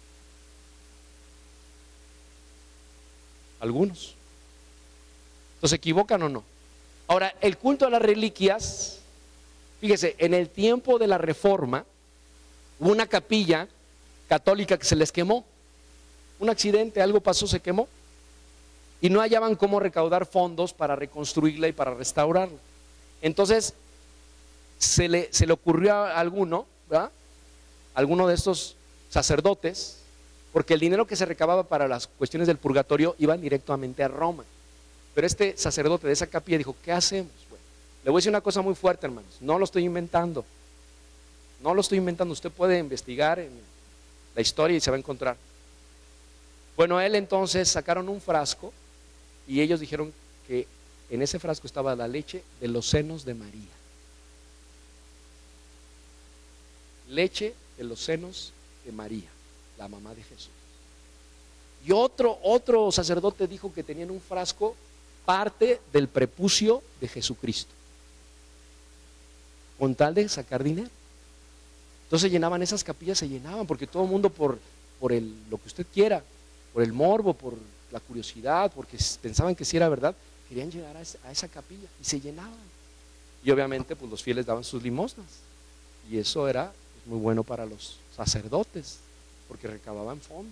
Algunos. Entonces, ¿se equivocan o no? Ahora, el culto a las reliquias, fíjese, en el tiempo de la Reforma hubo una capilla católica que se les quemó. Un accidente, algo pasó, se quemó. Y no hallaban cómo recaudar fondos para reconstruirla y para restaurarla. Entonces, se le ocurrió a alguno, ¿verdad? Alguno de estos sacerdotes, porque el dinero que se recababa para las cuestiones del purgatorio iban directamente a Roma. Pero este sacerdote de esa capilla dijo, ¿qué hacemos? Bueno, le voy a decir una cosa muy fuerte, hermanos, no lo estoy inventando. No lo estoy inventando, usted puede investigar en la historia y se va a encontrar. Bueno, él entonces sacaron un frasco y ellos dijeron que en ese frasco estaba la leche de los senos de María. Leche de los senos de María, la mamá de Jesús. Y otro sacerdote dijo que tenían un frasco parte del prepucio de Jesucristo, con tal de sacar dinero. Entonces llenaban esas capillas, se llenaban, porque todo el mundo por lo que usted quiera, por el morbo, por la curiosidad, porque pensaban que sí era verdad, querían llegar a esa capilla y se llenaban. Y obviamente pues los fieles daban sus limosnas y eso era muy bueno para los sacerdotes, porque recababan fondos.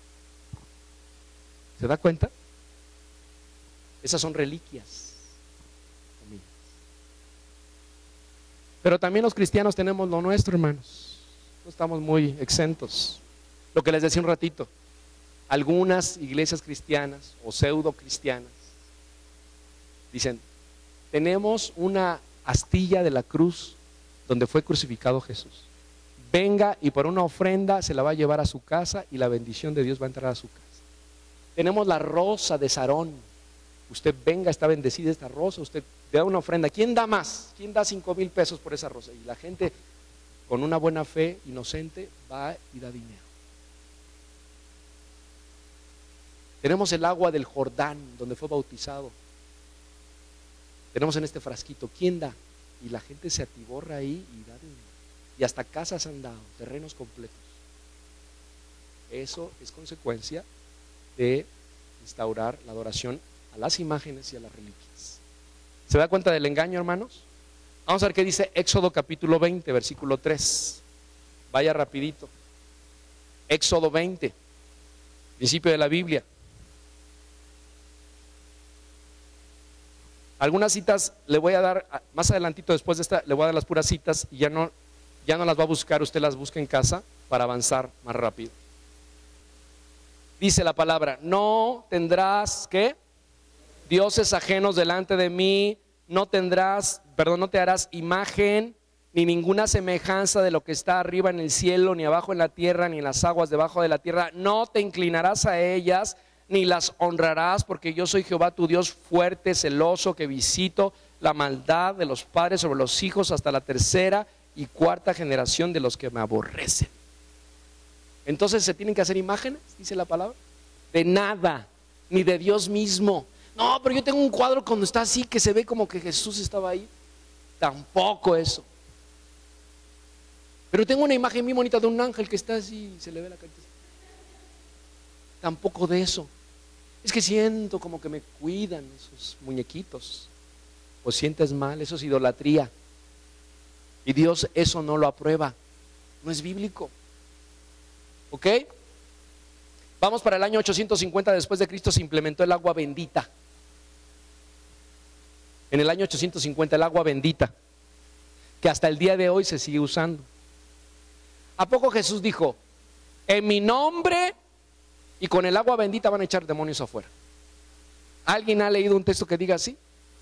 ¿Se da cuenta? Esas son reliquias. Pero también los cristianos tenemos lo nuestro, hermanos. No estamos muy exentos. Lo que les decía un ratito, algunas iglesias cristianas o pseudo cristianas dicen, tenemos una astilla de la cruz donde fue crucificado Jesús. Venga y por una ofrenda se la va a llevar a su casa y la bendición de Dios va a entrar a su casa. Tenemos la rosa de Sarón. Usted venga, está bendecida esta rosa, usted da una ofrenda. ¿Quién da más? ¿Quién da 5,000 pesos por esa rosa? Y la gente con una buena fe inocente va y da dinero. Tenemos el agua del Jordán donde fue bautizado. Tenemos en este frasquito, ¿quién da? Y la gente se atiborra ahí y da dinero. Y hasta casas han dado, terrenos completos. Eso es consecuencia de instaurar la adoración a las imágenes y a las reliquias. ¿Se da cuenta del engaño, hermanos? Vamos a ver qué dice Éxodo capítulo 20, versículo 3. Vaya rapidito. Éxodo 20, principio de la Biblia. Algunas citas le voy a dar, más adelantito después de esta, le voy a dar las puras citas y ya no las va a buscar, usted las busca en casa para avanzar más rápido. Dice la palabra, no tendrás, ¿qué? Dioses ajenos delante de mí, no te harás imagen ni ninguna semejanza de lo que está arriba en el cielo, ni abajo en la tierra, ni en las aguas debajo de la tierra. No te inclinarás a ellas, ni las honrarás, porque yo soy Jehová tu Dios fuerte, celoso, que visito la maldad de los padres sobre los hijos hasta la tercera y cuarta generación de los que me aborrecen. Entonces, ¿se tienen que hacer imágenes? Dice la palabra. De nada, ni de Dios mismo. No, pero yo tengo un cuadro cuando está así que se ve como que Jesús estaba ahí. Tampoco eso. Pero tengo una imagen muy bonita de un ángel que está así y se le ve la carita. Tampoco de eso. Es que siento como que me cuidan esos muñequitos. O sientes mal, eso es idolatría. Y Dios eso no lo aprueba. No es bíblico. ¿Ok? Vamos para el año 850 después de Cristo, se implementó el agua bendita. En el año 850 el agua bendita, que hasta el día de hoy se sigue usando. ¿A poco Jesús dijo, en mi nombre y con el agua bendita van a echar demonios afuera? ¿Alguien ha leído un texto que diga así?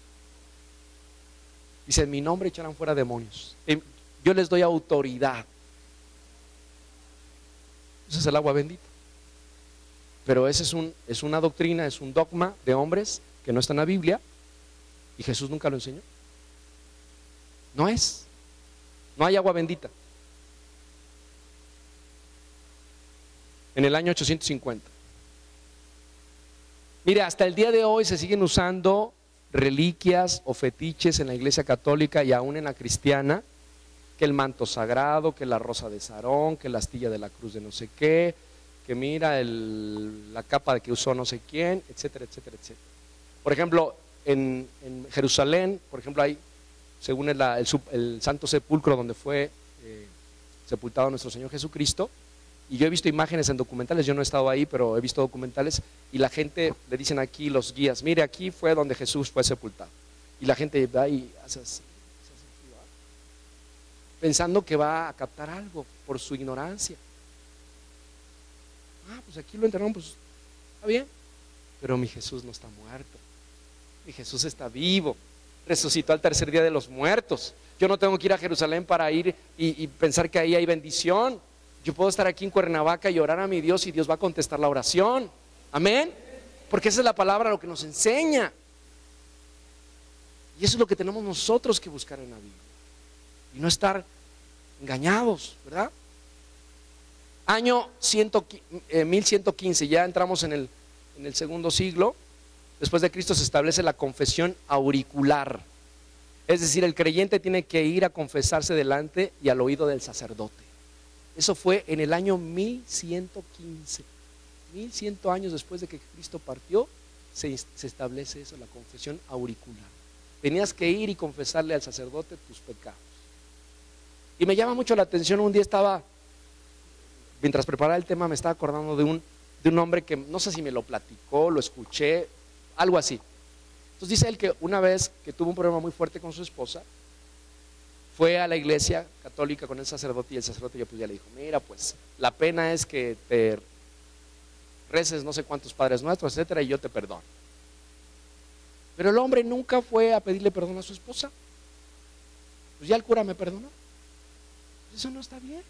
Dice, en mi nombre echarán fuera demonios. Yo les doy autoridad. Ese es el agua bendita. Pero ese es una doctrina, es un dogma de hombres que no está en la Biblia y Jesús nunca lo enseñó. No hay agua bendita. En el año 850. Mire, hasta el día de hoy se siguen usando reliquias o fetiches en la iglesia católica y aún en la cristiana, que el manto sagrado, que la rosa de Sarón, que la astilla de la cruz de no sé qué, que mira la capa de que usó no sé quién, etcétera, etcétera, etcétera. Por ejemplo, en Jerusalén, por ejemplo, hay, según el Santo Sepulcro donde fue sepultado nuestro Señor Jesucristo, y yo he visto imágenes en documentales, yo no he estado ahí, pero he visto documentales, y la gente le dicen aquí los guías, mire, aquí fue donde Jesús fue sepultado. Y la gente va y hace así, pensando que va a captar algo por su ignorancia. Pues aquí lo enterraron, pues está bien, pero mi Jesús no está muerto, mi Jesús está vivo, resucitó al tercer día de los muertos. Yo no tengo que ir a Jerusalén para ir y pensar que ahí hay bendición. Yo puedo estar aquí en Cuernavaca y orar a mi Dios y Dios va a contestar la oración. Amén, porque esa es la palabra, lo que nos enseña. Y eso es lo que tenemos nosotros que buscar en la Biblia y no estar engañados, ¿verdad? Año 1115, ya entramos en el segundo siglo. Después de Cristo se establece la confesión auricular. Es decir, el creyente tiene que ir a confesarse delante y al oído del sacerdote. Eso fue en el año 1115. 1100 años después de que Cristo partió, se establece eso, la confesión auricular. Tenías que ir y confesarle al sacerdote tus pecados. Y me llama mucho la atención, un día mientras preparaba el tema, me estaba acordando de un hombre que no sé si me lo platicó, lo escuché, algo así. Entonces dice él que una vez que tuvo un problema muy fuerte con su esposa, fue a la iglesia católica con el sacerdote y el sacerdote ya le dijo, mira, pues la pena es que te reces no sé cuántos padres nuestros, etcétera, y yo te perdono. Pero el hombre nunca fue a pedirle perdón a su esposa. Pues ya el cura me perdonó. Eso no está bien.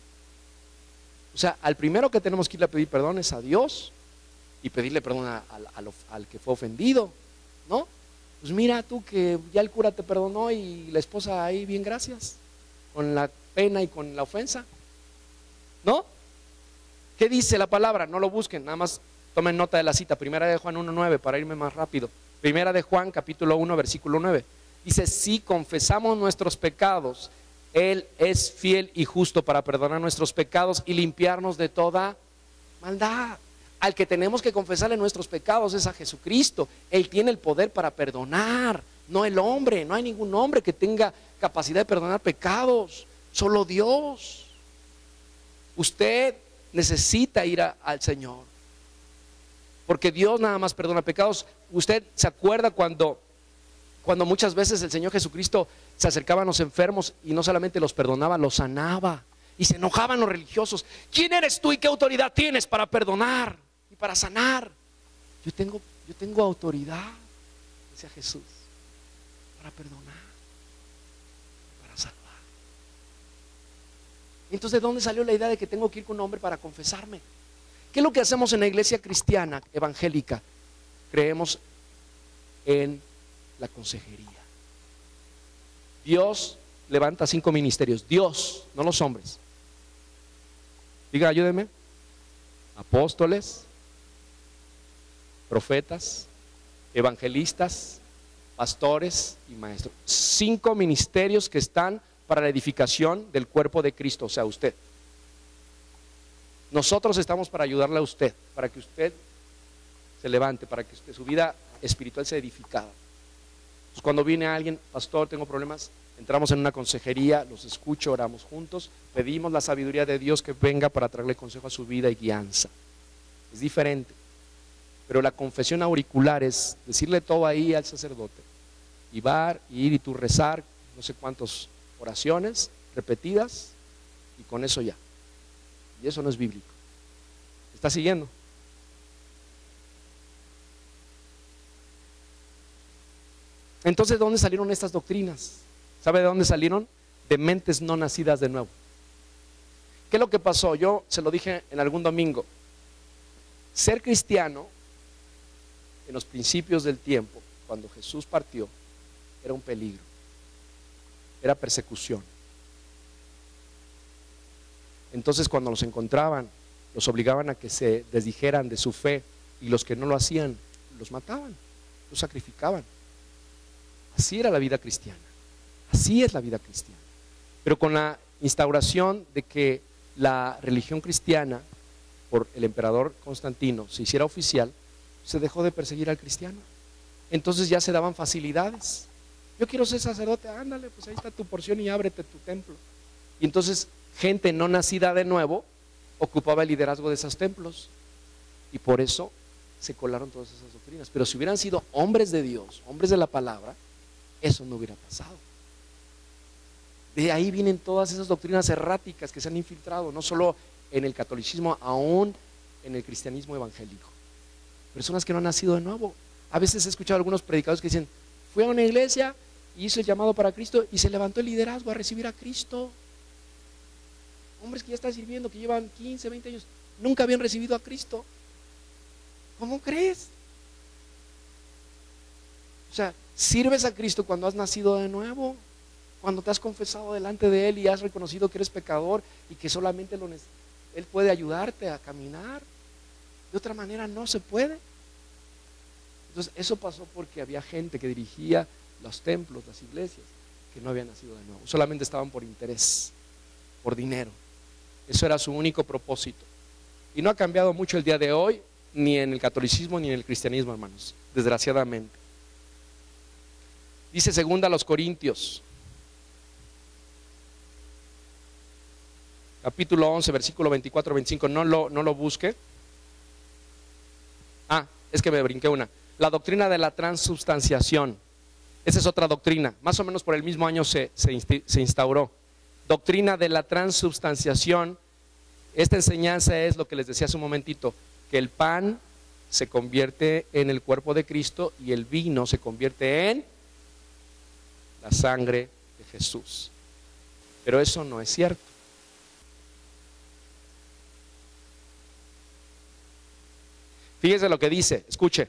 O sea, al primero que tenemos que ir a pedir perdón es a Dios y pedirle perdón al que fue ofendido, ¿no? Pues mira tú que ya el cura te perdonó y la esposa ahí bien gracias, con la pena y con la ofensa, ¿no? ¿Qué dice la palabra? No lo busquen, nada más tomen nota de la cita. Primera de Juan 1:9 para irme más rápido. Primera de Juan capítulo 1 versículo 9. Dice, si confesamos nuestros pecados, Él es fiel y justo para perdonar nuestros pecados y limpiarnos de toda Maldad. Al que tenemos que confesarle nuestros pecados es a Jesucristo. Él tiene el poder para perdonar, no el hombre. No hay ningún hombre que tenga capacidad de perdonar pecados, solo Dios. Usted necesita ir al Señor, porque Dios nada más perdona pecados. Usted se acuerda cuando muchas veces el Señor Jesucristo se acercaba a los enfermos y no solamente los perdonaba, los sanaba. Y se enojaban los religiosos. ¿Quién eres tú y qué autoridad tienes para perdonar y para sanar? Yo tengo autoridad, decía Jesús, para perdonar, para salvar. Entonces, ¿de dónde salió la idea de que tengo que ir con un hombre para confesarme? ¿Qué es lo que hacemos en la iglesia cristiana evangélica? Creemos en la consejería. Dios levanta 5 ministerios. Dios, no los hombres. Diga, ayúdeme. Apóstoles, profetas, evangelistas, pastores y maestros. 5 ministerios que están para la edificación del cuerpo de Cristo, o sea, usted. Nosotros estamos para ayudarle a usted, para que usted se levante, para que su vida espiritual sea edificada. Pues cuando viene alguien, pastor, tengo problemas, entramos en una consejería, los escucho, oramos juntos, pedimos la sabiduría de Dios que venga para traerle consejo a su vida y guianza. Es diferente. Pero la confesión auricular es decirle todo ahí al sacerdote. Y ir y tú rezar, no sé cuántas oraciones repetidas, y con eso ya. Y eso no es bíblico. ¿Está siguiendo? Entonces, ¿de dónde salieron estas doctrinas? ¿Sabe de dónde salieron? De mentes no nacidas de nuevo. ¿Qué es lo que pasó? Yo se lo dije en algún domingo. Ser cristiano en los principios del tiempo, cuando Jesús partió, era un peligro, era persecución. Entonces, cuando los encontraban, los obligaban a que se desdijeran de su fe, y los que no lo hacían, los mataban, los sacrificaban. Así era la vida cristiana, así es la vida cristiana. Pero con la instauración de que la religión cristiana, por el emperador Constantino, se hiciera oficial, se dejó de perseguir al cristiano. Entonces ya se daban facilidades. Yo quiero ser sacerdote, ándale, pues ahí está tu porción y ábrete tu templo. Y entonces gente no nacida de nuevo ocupaba el liderazgo de esos templos, y por eso se colaron todas esas doctrinas. Pero si hubieran sido hombres de Dios, hombres de la palabra, eso no hubiera pasado. De ahí vienen todas esas doctrinas erráticas que se han infiltrado, no solo en el catolicismo, aún en el cristianismo evangélico. Personas que no han nacido de nuevo. A veces he escuchado a algunos predicadores que dicen: fui a una iglesia, hizo el llamado para Cristo y se levantó el liderazgo a recibir a Cristo. Hombres que ya están sirviendo, que llevan 15, 20 años, nunca habían recibido a Cristo. ¿Cómo crees? O sea, sirves a Cristo cuando has nacido de nuevo, cuando te has confesado delante de Él y has reconocido que eres pecador y que solamente Él puede ayudarte a caminar. De otra manera no se puede. Entonces eso pasó porque había gente que dirigía los templos, las iglesias, que no habían nacido de nuevo, solamente estaban por interés, por dinero. Eso era su único propósito. Y no ha cambiado mucho el día de hoy, ni en el catolicismo ni en el cristianismo, hermanos, desgraciadamente. Dice 2 Corintios, capítulo 11, versículo 24-25, no lo busque. Es que me brinqué una. La doctrina de la transubstanciación. Esa es otra doctrina, más o menos por el mismo año se instauró. Doctrina de la transubstanciación. Esta enseñanza es lo que les decía hace un momentito, que el pan se convierte en el cuerpo de Cristo y el vino se convierte en la sangre de Jesús. Pero eso no es cierto. Fíjese lo que dice, escuche.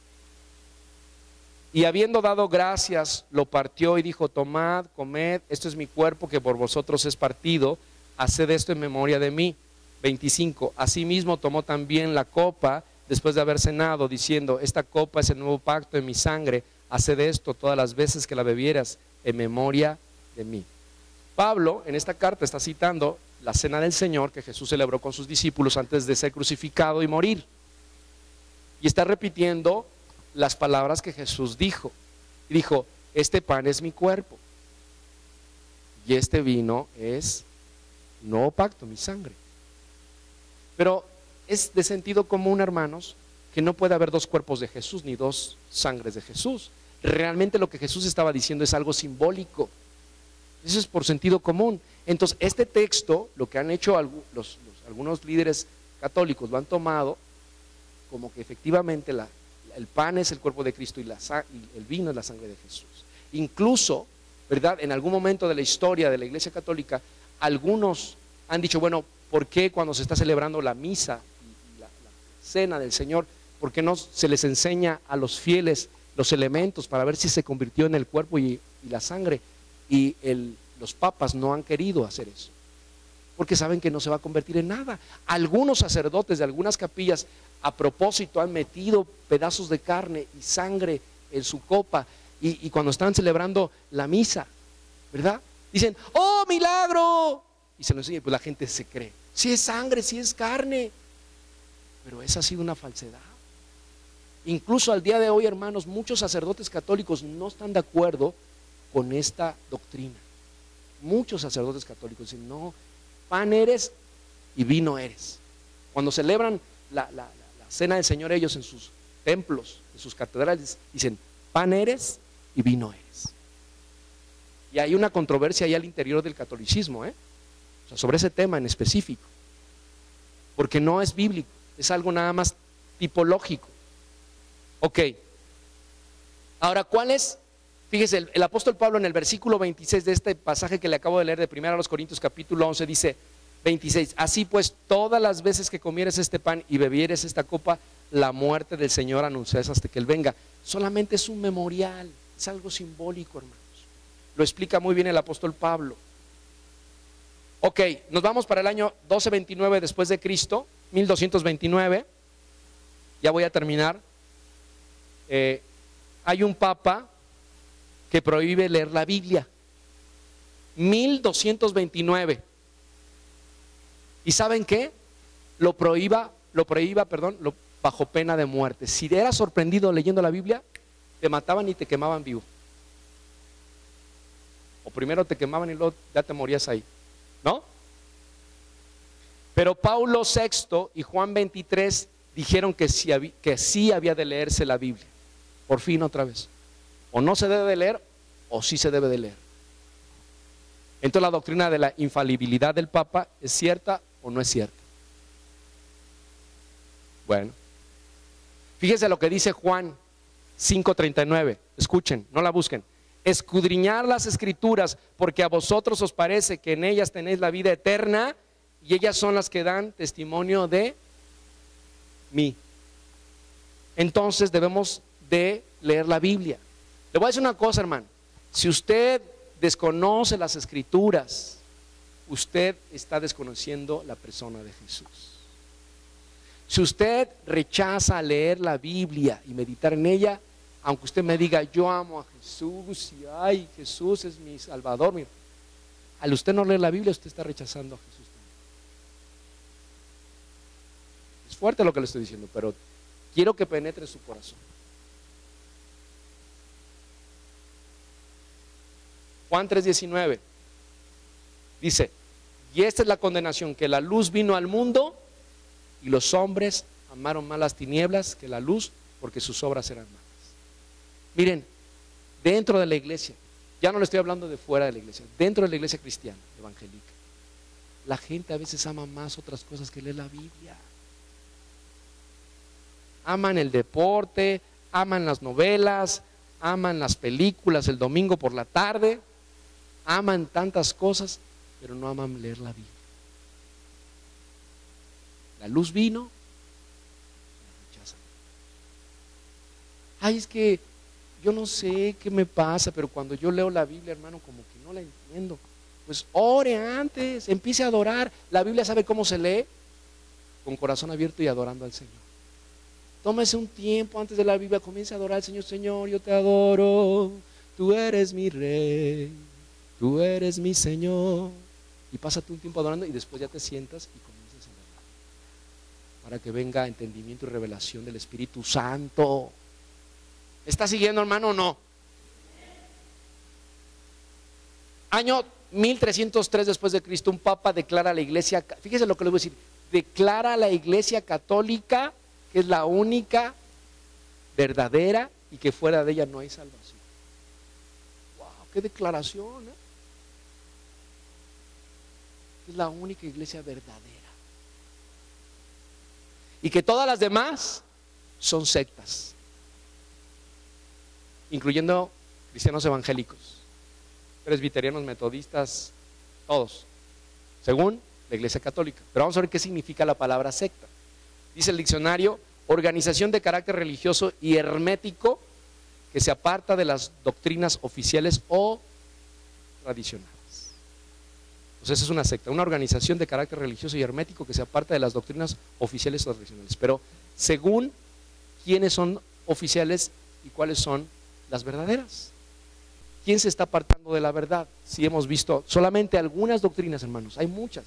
Y habiendo dado gracias, lo partió y dijo: tomad, comed, esto es mi cuerpo que por vosotros es partido, haced esto en memoria de mí. 25. Asimismo tomó también la copa después de haber cenado, diciendo: esta copa es el nuevo pacto en mi sangre, haced esto todas las veces que la bebieras en memoria de mí. Pablo en esta carta está citando la cena del Señor que Jesús celebró con sus discípulos antes de ser crucificado y morir. Y está repitiendo las palabras que Jesús dijo. Y dijo, este pan es mi cuerpo y este vino es nuevo pacto, mi sangre. Pero es de sentido común, hermanos, que no puede haber dos cuerpos de Jesús ni dos sangres de Jesús. Realmente lo que Jesús estaba diciendo es algo simbólico. Eso es por sentido común. Entonces, este texto, lo que han hecho algunos líderes católicos, lo han tomado como que efectivamente el pan es el cuerpo de Cristo y el vino es la sangre de Jesús. Incluso, ¿verdad? En algún momento de la historia de la Iglesia Católica, algunos han dicho, bueno, ¿por qué cuando se está celebrando la misa y la cena del Señor, por qué no se les enseña a los fieles los elementos para ver si se convirtió en el cuerpo y la sangre? Y los papas no han querido hacer eso, porque saben que no se va a convertir en nada. Algunos sacerdotes de algunas capillas a propósito han metido pedazos de carne y sangre en su copa y cuando están celebrando la misa, ¿verdad? Dicen, ¡oh, milagro! Y se lo enseñan, pues la gente se cree, si es sangre, si es carne. Pero esa ha sido una falsedad. Incluso al día de hoy, hermanos, muchos sacerdotes católicos no están de acuerdo con esta doctrina. Muchos sacerdotes católicos dicen, no, pan eres y vino eres. Cuando celebran la cena del Señor, ellos en sus templos, en sus catedrales, dicen, pan eres y vino eres. Y hay una controversia ahí al interior del catolicismo, o sea, sobre ese tema en específico, porque no es bíblico, es algo nada más tipológico. Ok, ahora, ¿cuál es? Fíjese, el apóstol Pablo en el versículo 26 de este pasaje que le acabo de leer de 1 Corintios capítulo 11 dice 26, así pues todas las veces que comieres este pan y bebieres esta copa, la muerte del Señor anuncias hasta que Él venga. Solamente es un memorial, es algo simbólico, hermanos. Lo explica muy bien el apóstol Pablo. Ok, nos vamos para el año 1229 después de Cristo, 1229, ya voy a terminar. Hay un papa que prohíbe leer la Biblia, 1229. ¿Y saben qué? Lo prohíba, bajo pena de muerte. Si eras sorprendido leyendo la Biblia, te mataban y te quemaban vivo. O primero te quemaban y luego ya te morías ahí, ¿no? Pero Paulo VI y Juan 23 dijeron que sí había de leerse la Biblia. Por fin otra vez. O no se debe de leer, o sí se debe de leer. Entonces la doctrina de la infalibilidad del Papa, ¿es cierta o no es cierta? Bueno, fíjese lo que dice Juan 5:39. Escuchen, no la busquen. Escudriñar las escrituras, porque a vosotros os parece que en ellas tenéis la vida eterna, y ellas son las que dan testimonio de mí. Entonces debemos de leer la Biblia. Le voy a decir una cosa, hermano. Si usted desconoce las escrituras, usted está desconociendo la persona de Jesús. Si usted rechaza leer la Biblia y meditar en ella, aunque usted me diga, yo amo a Jesús y ay, Jesús es mi Salvador, mira, al usted no leer la Biblia, usted está rechazando a Jesús también. Es fuerte lo que le estoy diciendo, pero quiero que penetre su corazón. Juan 3:19 dice, y esta es la condenación, que la luz vino al mundo y los hombres amaron más las tinieblas que la luz, porque sus obras eran malas. Miren, dentro de la iglesia, ya no le estoy hablando de fuera de la iglesia, dentro de la iglesia cristiana, evangélica, la gente a veces ama más otras cosas que leer la Biblia. Aman el deporte, aman las novelas, aman las películas el domingo por la tarde, aman tantas cosas, pero no aman leer la Biblia. La luz vino, la rechazan. Ay, es que yo no sé qué me pasa, pero cuando yo leo la Biblia, hermano, como que no la entiendo. Pues ore antes, empiece a adorar. La Biblia sabe cómo se lee, con corazón abierto y adorando al Señor. Tómese un tiempo antes de la Biblia, comience a adorar al Señor. Señor, yo te adoro, tú eres mi Rey, tú eres mi Señor. y pásate un tiempo adorando y después ya te sientas y comienzas a orar. Para que venga entendimiento y revelación del Espíritu Santo. ¿Está siguiendo, hermano, o no? Año 1303 después de Cristo, un papa declara a la iglesia, fíjese lo que le voy a decir, declara a la iglesia católica que es la única verdadera y que fuera de ella no hay salvación. ¡Wow! ¡Qué declaración! Es la única iglesia verdadera. Y que todas las demás son sectas, incluyendo cristianos evangélicos, presbiterianos, metodistas, todos, según la Iglesia Católica. Pero vamos a ver qué significa la palabra secta. Dice el diccionario: organización de carácter religioso y hermético que se aparta de las doctrinas oficiales o tradicionales. Pues esa es una secta, una organización de carácter religioso y hermético que se aparta de las doctrinas oficiales o tradicionales. Pero según quiénes son oficiales y cuáles son las verdaderas. ¿Quién se está apartando de la verdad? Si hemos visto solamente algunas doctrinas, hermanos, hay muchas,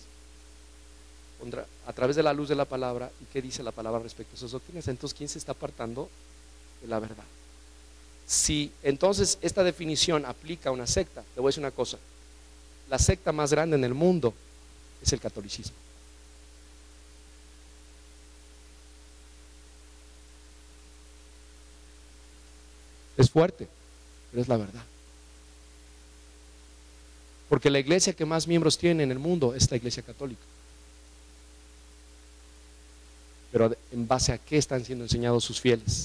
a través de la luz de la palabra. ¿Y qué dice la palabra respecto a esas doctrinas? Entonces, ¿quién se está apartando de la verdad? Si entonces esta definición aplica a una secta, te voy a decir una cosa: la secta más grande en el mundo es el catolicismo. Es fuerte, pero es la verdad. Porque la iglesia que más miembros tiene en el mundo es la Iglesia Católica. Pero ¿en base a qué están siendo enseñados sus fieles?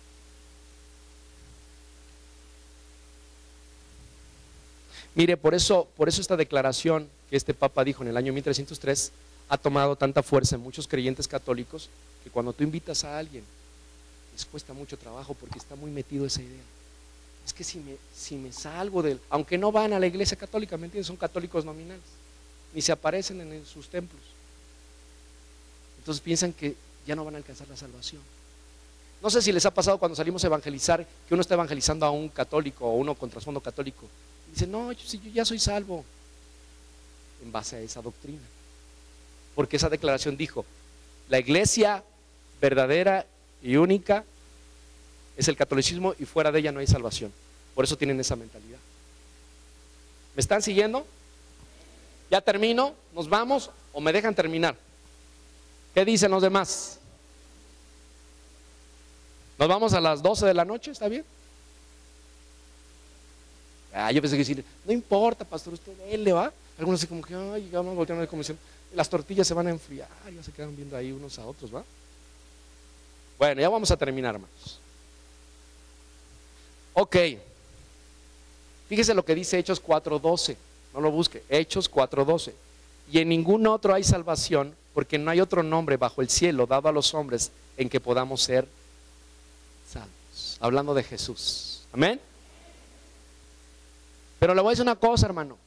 Mire, por eso esta declaración que este Papa dijo en el año 1303 ha tomado tanta fuerza en muchos creyentes católicos, que cuando tú invitas a alguien les cuesta mucho trabajo porque está muy metido esa idea. Es que si me salgo del, aunque no van a la iglesia católica, ¿me entiendes? Son católicos nominales, ni se aparecen en sus templos. Entonces piensan que ya no van a alcanzar la salvación. No sé si les ha pasado cuando salimos a evangelizar, que uno está evangelizando a un católico o uno con trasfondo católico, y dice: no, yo ya soy salvo, en base a esa doctrina. Porque esa declaración dijo: la iglesia verdadera y única es el catolicismo y fuera de ella no hay salvación. Por eso tienen esa mentalidad. ¿Me están siguiendo? ¿Ya termino? ¿Nos vamos o me dejan terminar? ¿Qué dicen los demás? ¿Nos vamos a las 12 de la noche? ¿Está bien? Yo pensé que decir: no importa, pastor, usted le va. Algunos así como que, ay, ya vamos a voltear a la comisión. Las tortillas se van a enfriar, ya se quedan viendo ahí unos a otros, ¿va? Bueno, ya vamos a terminar, hermanos. Ok, fíjese lo que dice Hechos 4:12, no lo busque, Hechos 4:12. Y en ningún otro hay salvación, porque no hay otro nombre bajo el cielo dado a los hombres en que podamos ser salvos. Hablando de Jesús, amén. Pero le voy a decir una cosa, hermano: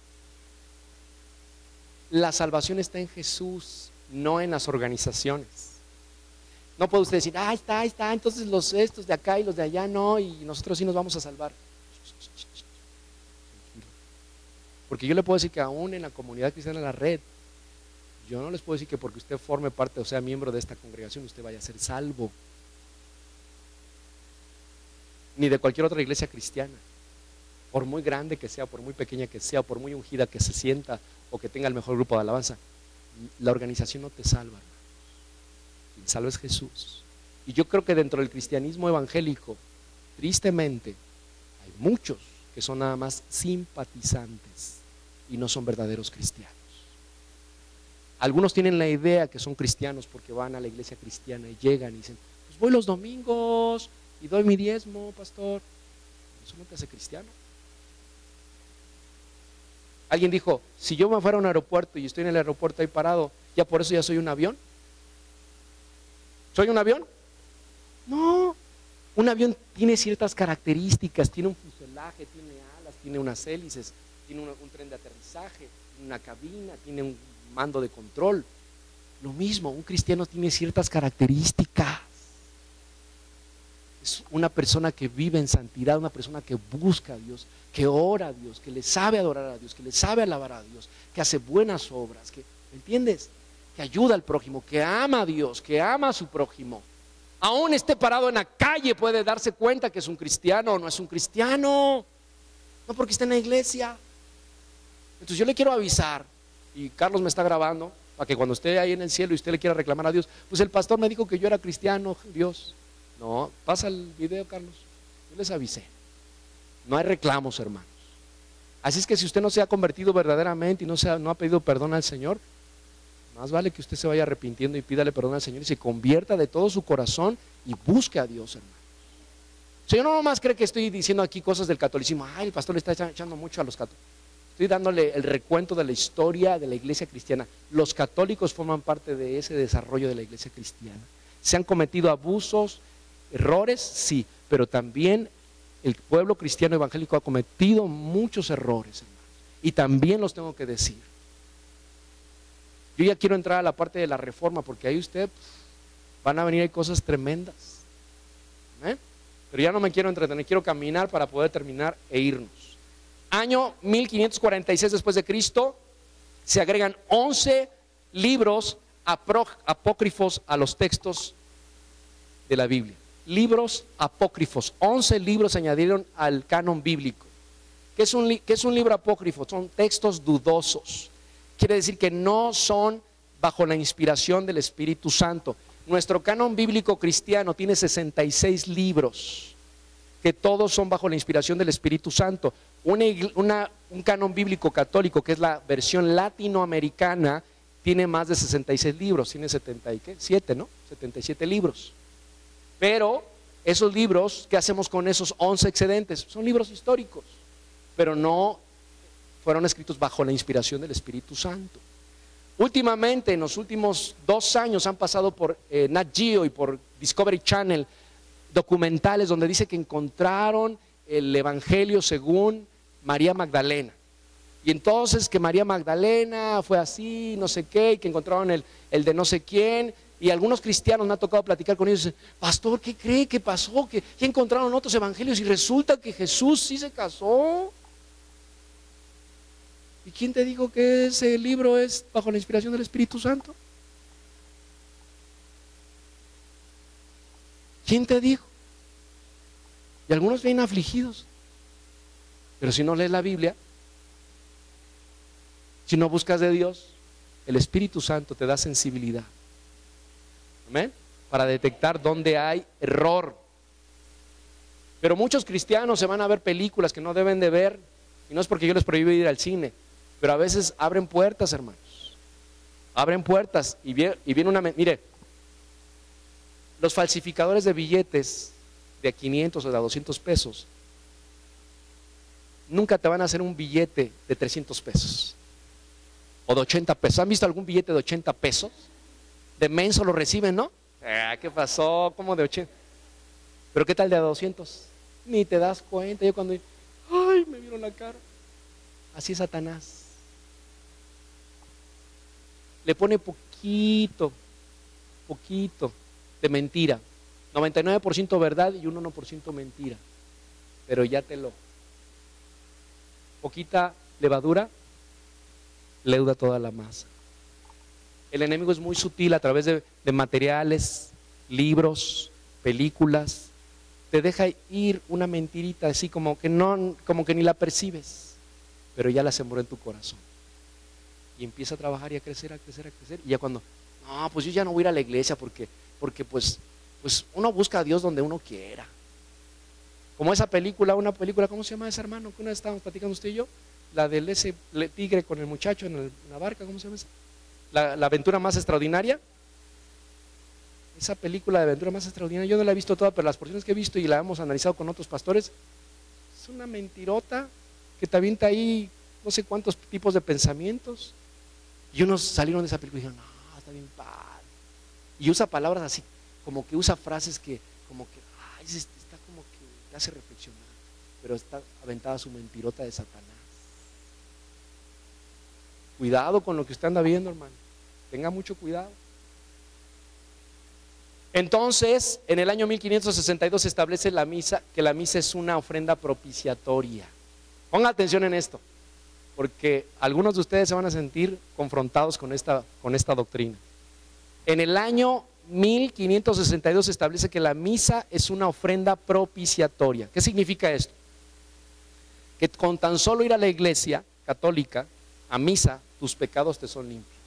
la salvación está en Jesús, no en las organizaciones. No puede usted decir: ahí está, entonces estos de acá y los de allá no, y nosotros sí nos vamos a salvar. Porque yo le puedo decir que aún en la comunidad cristiana, en la red, yo no les puedo decir que porque usted forme parte o sea miembro de esta congregación usted vaya a ser salvo. Ni de cualquier otra iglesia cristiana, por muy grande que sea, por muy pequeña que sea, por muy ungida que se sienta o que tenga el mejor grupo de alabanza. La organización no te salva. Quien salva es Jesús. Y yo creo que dentro del cristianismo evangélico, tristemente, hay muchos que son nada más simpatizantes y no son verdaderos cristianos. Algunos tienen la idea que son cristianos porque van a la iglesia cristiana y llegan y dicen: pues voy los domingos y doy mi diezmo, pastor. Eso no te hace cristiano. Alguien dijo: si yo me fuera a un aeropuerto y estoy en el aeropuerto ahí parado, ¿ya por eso ya soy un avión? ¿Soy un avión? No. Un avión tiene ciertas características, tiene un fuselaje, tiene alas, tiene unas hélices, tiene un tren de aterrizaje, tiene una cabina, tiene un mando de control. Lo mismo, un cristiano tiene ciertas características. es una persona que vive en santidad, una persona que busca a Dios, que ora a Dios, que le sabe adorar a Dios, que le sabe alabar a Dios, que hace buenas obras, que, ¿me entiendes? Que ayuda al prójimo, que ama a Dios, que ama a su prójimo. Aún esté parado en la calle puede darse cuenta que es un cristiano o no es un cristiano, no porque esté en la iglesia. Entonces yo le quiero avisar, y Carlos me está grabando, para que cuando esté ahí en el cielo y usted le quiera reclamar a Dios, pues el pastor me dijo que yo era cristiano, Dios. No, pasa el video, Carlos. Yo les avisé. No hay reclamos, hermanos. Así es que si usted no se ha convertido verdaderamente y no ha pedido perdón al Señor, más vale que usted se vaya arrepintiendo y pídale perdón al Señor y se convierta de todo su corazón y busque a Dios, hermano. O sea, yo no nomás cree que estoy diciendo aquí cosas del catolicismo. Ay, el pastor le está echando mucho a los católicos. Estoy dándole el recuento de la historia de la iglesia cristiana. Los católicos forman parte de ese desarrollo de la iglesia cristiana. ¿Se han cometido abusos, errores? Sí, pero también el pueblo cristiano evangélico ha cometido muchos errores, hermanos, y también los tengo que decir. Yo ya quiero entrar a la parte de la reforma, porque ahí usted van a venir cosas tremendas. ¿Eh? Pero ya no me quiero entretener, quiero caminar para poder terminar e irnos. Año 1546 después de Cristo, se agregan 11 libros apócrifos a los textos de la Biblia. Libros apócrifos, 11 libros se añadieron al canon bíblico. ¿Qué es un libro apócrifo? Son textos dudosos. Quiere decir que no son bajo la inspiración del Espíritu Santo. Nuestro canon bíblico cristiano tiene 66 libros, que todos son bajo la inspiración del Espíritu Santo. Un canon bíblico católico, que es la versión latinoamericana, tiene más de 66 libros, tiene 77, ¿no? 77 libros. Pero esos libros, ¿qué hacemos con esos 11 excedentes? Son libros históricos, pero no fueron escritos bajo la inspiración del Espíritu Santo. Últimamente, en los últimos 2 años, han pasado por Nat Geo y por Discovery Channel documentales donde dice que encontraron el Evangelio según María Magdalena. Y entonces que María Magdalena fue así, no sé qué, y que encontraron el de no sé quién. Y algunos cristianos me ha tocado platicar con ellos y dicen, pastor, ¿qué cree que pasó? Que ya encontraron otros evangelios y resulta que Jesús sí se casó. ¿Y quién te dijo que ese libro es bajo la inspiración del Espíritu Santo? ¿Quién te dijo? Y algunos vienen afligidos. Pero si no lees la Biblia, si no buscas de Dios, el Espíritu Santo te da sensibilidad. Amén. Para detectar dónde hay error. Pero muchos cristianos se van a ver películas que no deben de ver, y no es porque yo les prohíbo ir al cine, pero a veces abren puertas, hermanos. Abren puertas y viene una... Mire, los falsificadores de billetes de 500 o de 200 pesos nunca te van a hacer un billete de 300 pesos o de 80 pesos. ¿Han visto algún billete de 80 pesos? De menso lo reciben, ¿no? ¿Qué pasó? ¿Cómo de 80? ¿Pero qué tal de 200? Ni te das cuenta. Yo cuando... ¡Ay! Me vieron la cara. Así es Satanás. Le pone poquito de mentira. 99% verdad y un 1% mentira. Pero ya poquita levadura leuda toda la masa. El enemigo es muy sutil a través de materiales, libros, películas. Te deja ir una mentirita así como que ni la percibes, pero ya la sembró en tu corazón. Y empieza a trabajar y a crecer, a crecer, a crecer. Y ya cuando, no, pues yo ya no voy a ir a la iglesia porque pues uno busca a Dios donde uno quiera. Como esa película, ¿cómo se llama ese hermano? Que una vez estábamos platicando usted y yo, la del ese tigre con el muchacho en la barca, ¿cómo se llama esa? La aventura más extraordinaria. Esa película de aventura más extraordinaria, yo no la he visto toda, pero las porciones que he visto y la hemos analizado con otros pastores, es una mentirota que te avienta ahí no sé cuántos tipos de pensamientos. Y unos salieron de esa película y dijeron, no, está bien padre. Y usa palabras así, como que usa frases que, como que, ay, está como que te hace reflexionar, pero está aventada su mentirota de Satanás. Cuidado con lo que usted anda viendo, hermano. Tenga mucho cuidado. Entonces, en el año 1562 se establece la misa, que la misa es una ofrenda propiciatoria. Pongan atención en esto, porque algunos de ustedes se van a sentir confrontados con esta doctrina. En el año 1562 se establece que la misa es una ofrenda propiciatoria. ¿Qué significa esto? Que con tan solo ir a la iglesia católica, a misa, tus pecados te son limpios.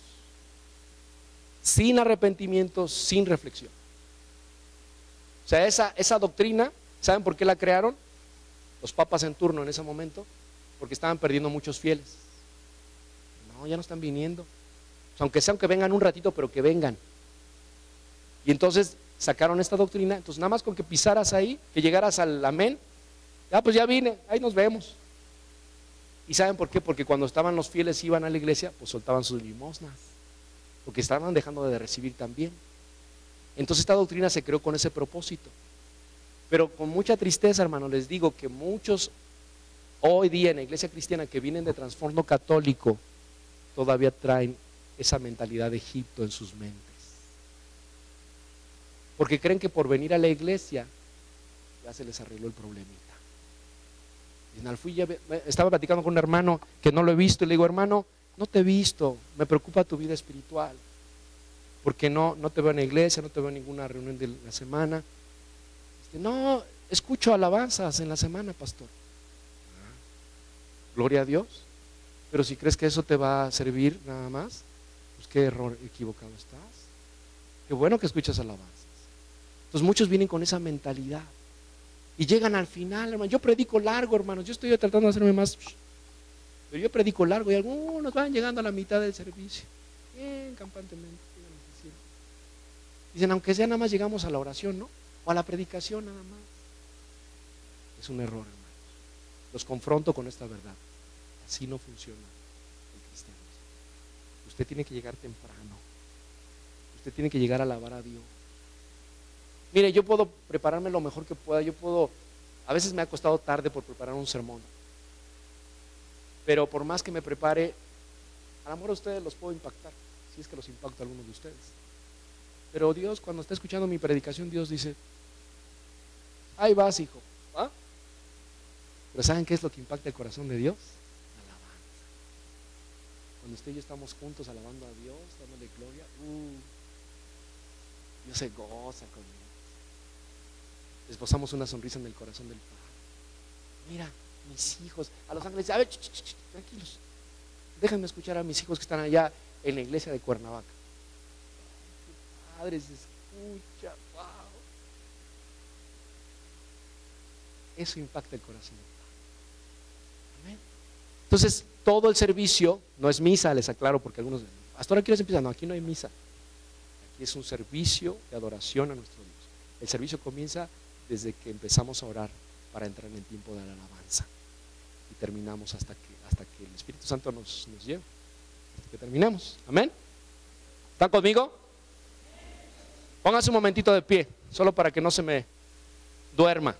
Sin arrepentimiento, sin reflexión. O sea, esa doctrina, ¿saben por qué la crearon? Los papas en turno en ese momento, porque estaban perdiendo muchos fieles. No, ya no están viniendo. O sea, aunque vengan un ratito, pero que vengan. Y entonces sacaron esta doctrina. Entonces nada más con que pisaras ahí, que llegaras al amén, ya pues ya vine, ahí nos vemos. ¿Y saben por qué? Porque cuando estaban los fieles, iban a la iglesia, pues soltaban sus limosnas, porque estaban dejando de recibir también. Entonces esta doctrina se creó con ese propósito. Pero con mucha tristeza, hermano, les digo que muchos hoy día en la iglesia cristiana que vienen de trasfondo católico todavía traen esa mentalidad de Egipto en sus mentes. Porque creen que por venir a la iglesia ya se les arregló el problemita. Y en Alfuya estaba platicando con un hermano que no lo he visto y le digo, hermano, no te he visto, me preocupa tu vida espiritual. Porque no te veo en la iglesia, no te veo en ninguna reunión de la semana. No, escucho alabanzas en la semana, pastor. Gloria a Dios. Pero si crees que eso te va a servir nada más, pues qué error equivocado estás. Qué bueno que escuchas alabanzas. Entonces muchos vienen con esa mentalidad y llegan al final, hermano. Yo predico largo, hermanos. Yo estoy tratando de hacerme más, pero yo predico largo y algunos van llegando a la mitad del servicio. Bien, campantemente. Dicen, aunque sea nada más llegamos a la oración, ¿no? O a la predicación nada más. Es un error, hermanos. Los confronto con esta verdad. Así no funciona el cristianismo. Usted tiene que llegar temprano. Usted tiene que llegar a alabar a Dios. Mire, yo puedo prepararme lo mejor que pueda. A veces me ha costado tarde por preparar un sermón. Pero por más que me prepare, a lo mejor a ustedes los puedo impactar. Si es que los impacto a algunos de ustedes. Pero Dios, cuando está escuchando mi predicación, Dios dice, ahí vas, hijo. ¿Ah? Pero ¿saben qué es lo que impacta el corazón de Dios? Alabanza. Cuando usted y yo estamos juntos alabando a Dios, dándole gloria, Dios se goza conmigo. Esbozamos una sonrisa en el corazón del Padre. Mira, mis hijos, a los ángeles, a ver, tranquilos. Déjenme escuchar a mis hijos que están allá en la iglesia de Cuernavaca. Padre, se escucha, wow. Eso impacta el corazón del Padre. Amén. Entonces, todo el servicio no es misa, les aclaro, porque algunos, hasta ahora quieres empezar, no, aquí no hay misa. Aquí es un servicio de adoración a nuestro Dios. El servicio comienza desde que empezamos a orar para entrar en el tiempo de la alabanza. Y terminamos hasta que el Espíritu Santo nos lleve. Hasta que terminemos. Amén. ¿Están conmigo? Pónganse un momentito de pie, solo para que no se me duerma.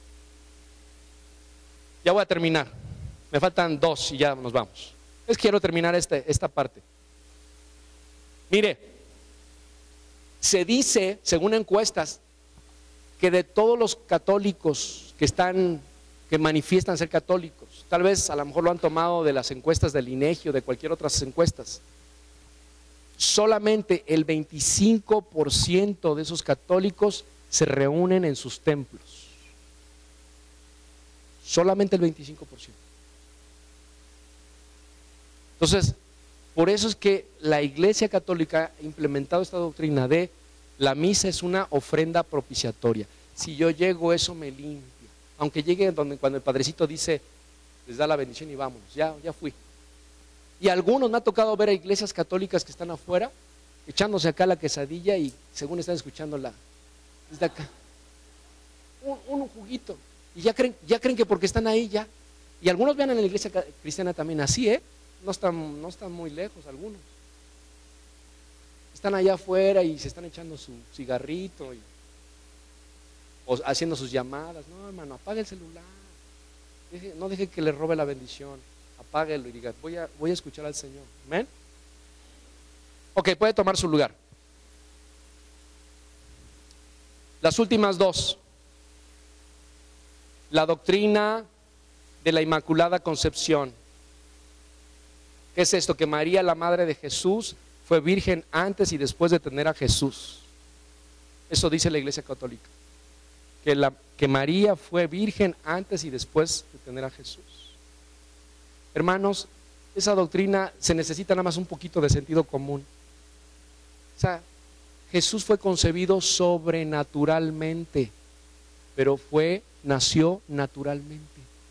Ya voy a terminar. Me faltan 2 y ya nos vamos. Quiero terminar esta parte. Mire, se dice, según encuestas, que de todos los católicos que manifiestan ser católicos, tal vez a lo mejor lo han tomado de las encuestas del INEGI o de cualquier otras encuestas, solamente el 25% de esos católicos se reúnen en sus templos. Solamente el 25%. Entonces, por eso es que la Iglesia Católica ha implementado esta doctrina de la misa es una ofrenda propiciatoria. Si yo llego, eso me limpia. Aunque llegue cuando el padrecito dice, les da la bendición y vámonos, ya fui. Y algunos me ha tocado ver a iglesias católicas que están afuera, echándose acá la quesadilla y según están escuchando desde acá, un juguito. Y ya creen que porque están ahí ya. Y algunos vean en la iglesia cristiana también así, no están muy lejos algunos. Están allá afuera y se están echando su cigarrito o haciendo sus llamadas. No, hermano, apague el celular. No deje que le robe la bendición. Apáguelo y diga, voy a escuchar al Señor. ¿Amén? Ok, puede tomar su lugar. Las últimas dos. La doctrina de la Inmaculada Concepción. ¿Qué es esto? Que María, la madre de Jesús, fue virgen antes y después de tener a Jesús. Eso dice la Iglesia Católica. Que María fue virgen antes y después de tener a Jesús. Hermanos, esa doctrina se necesita nada más un poquito de sentido común. O sea, Jesús fue concebido sobrenaturalmente, pero nació naturalmente.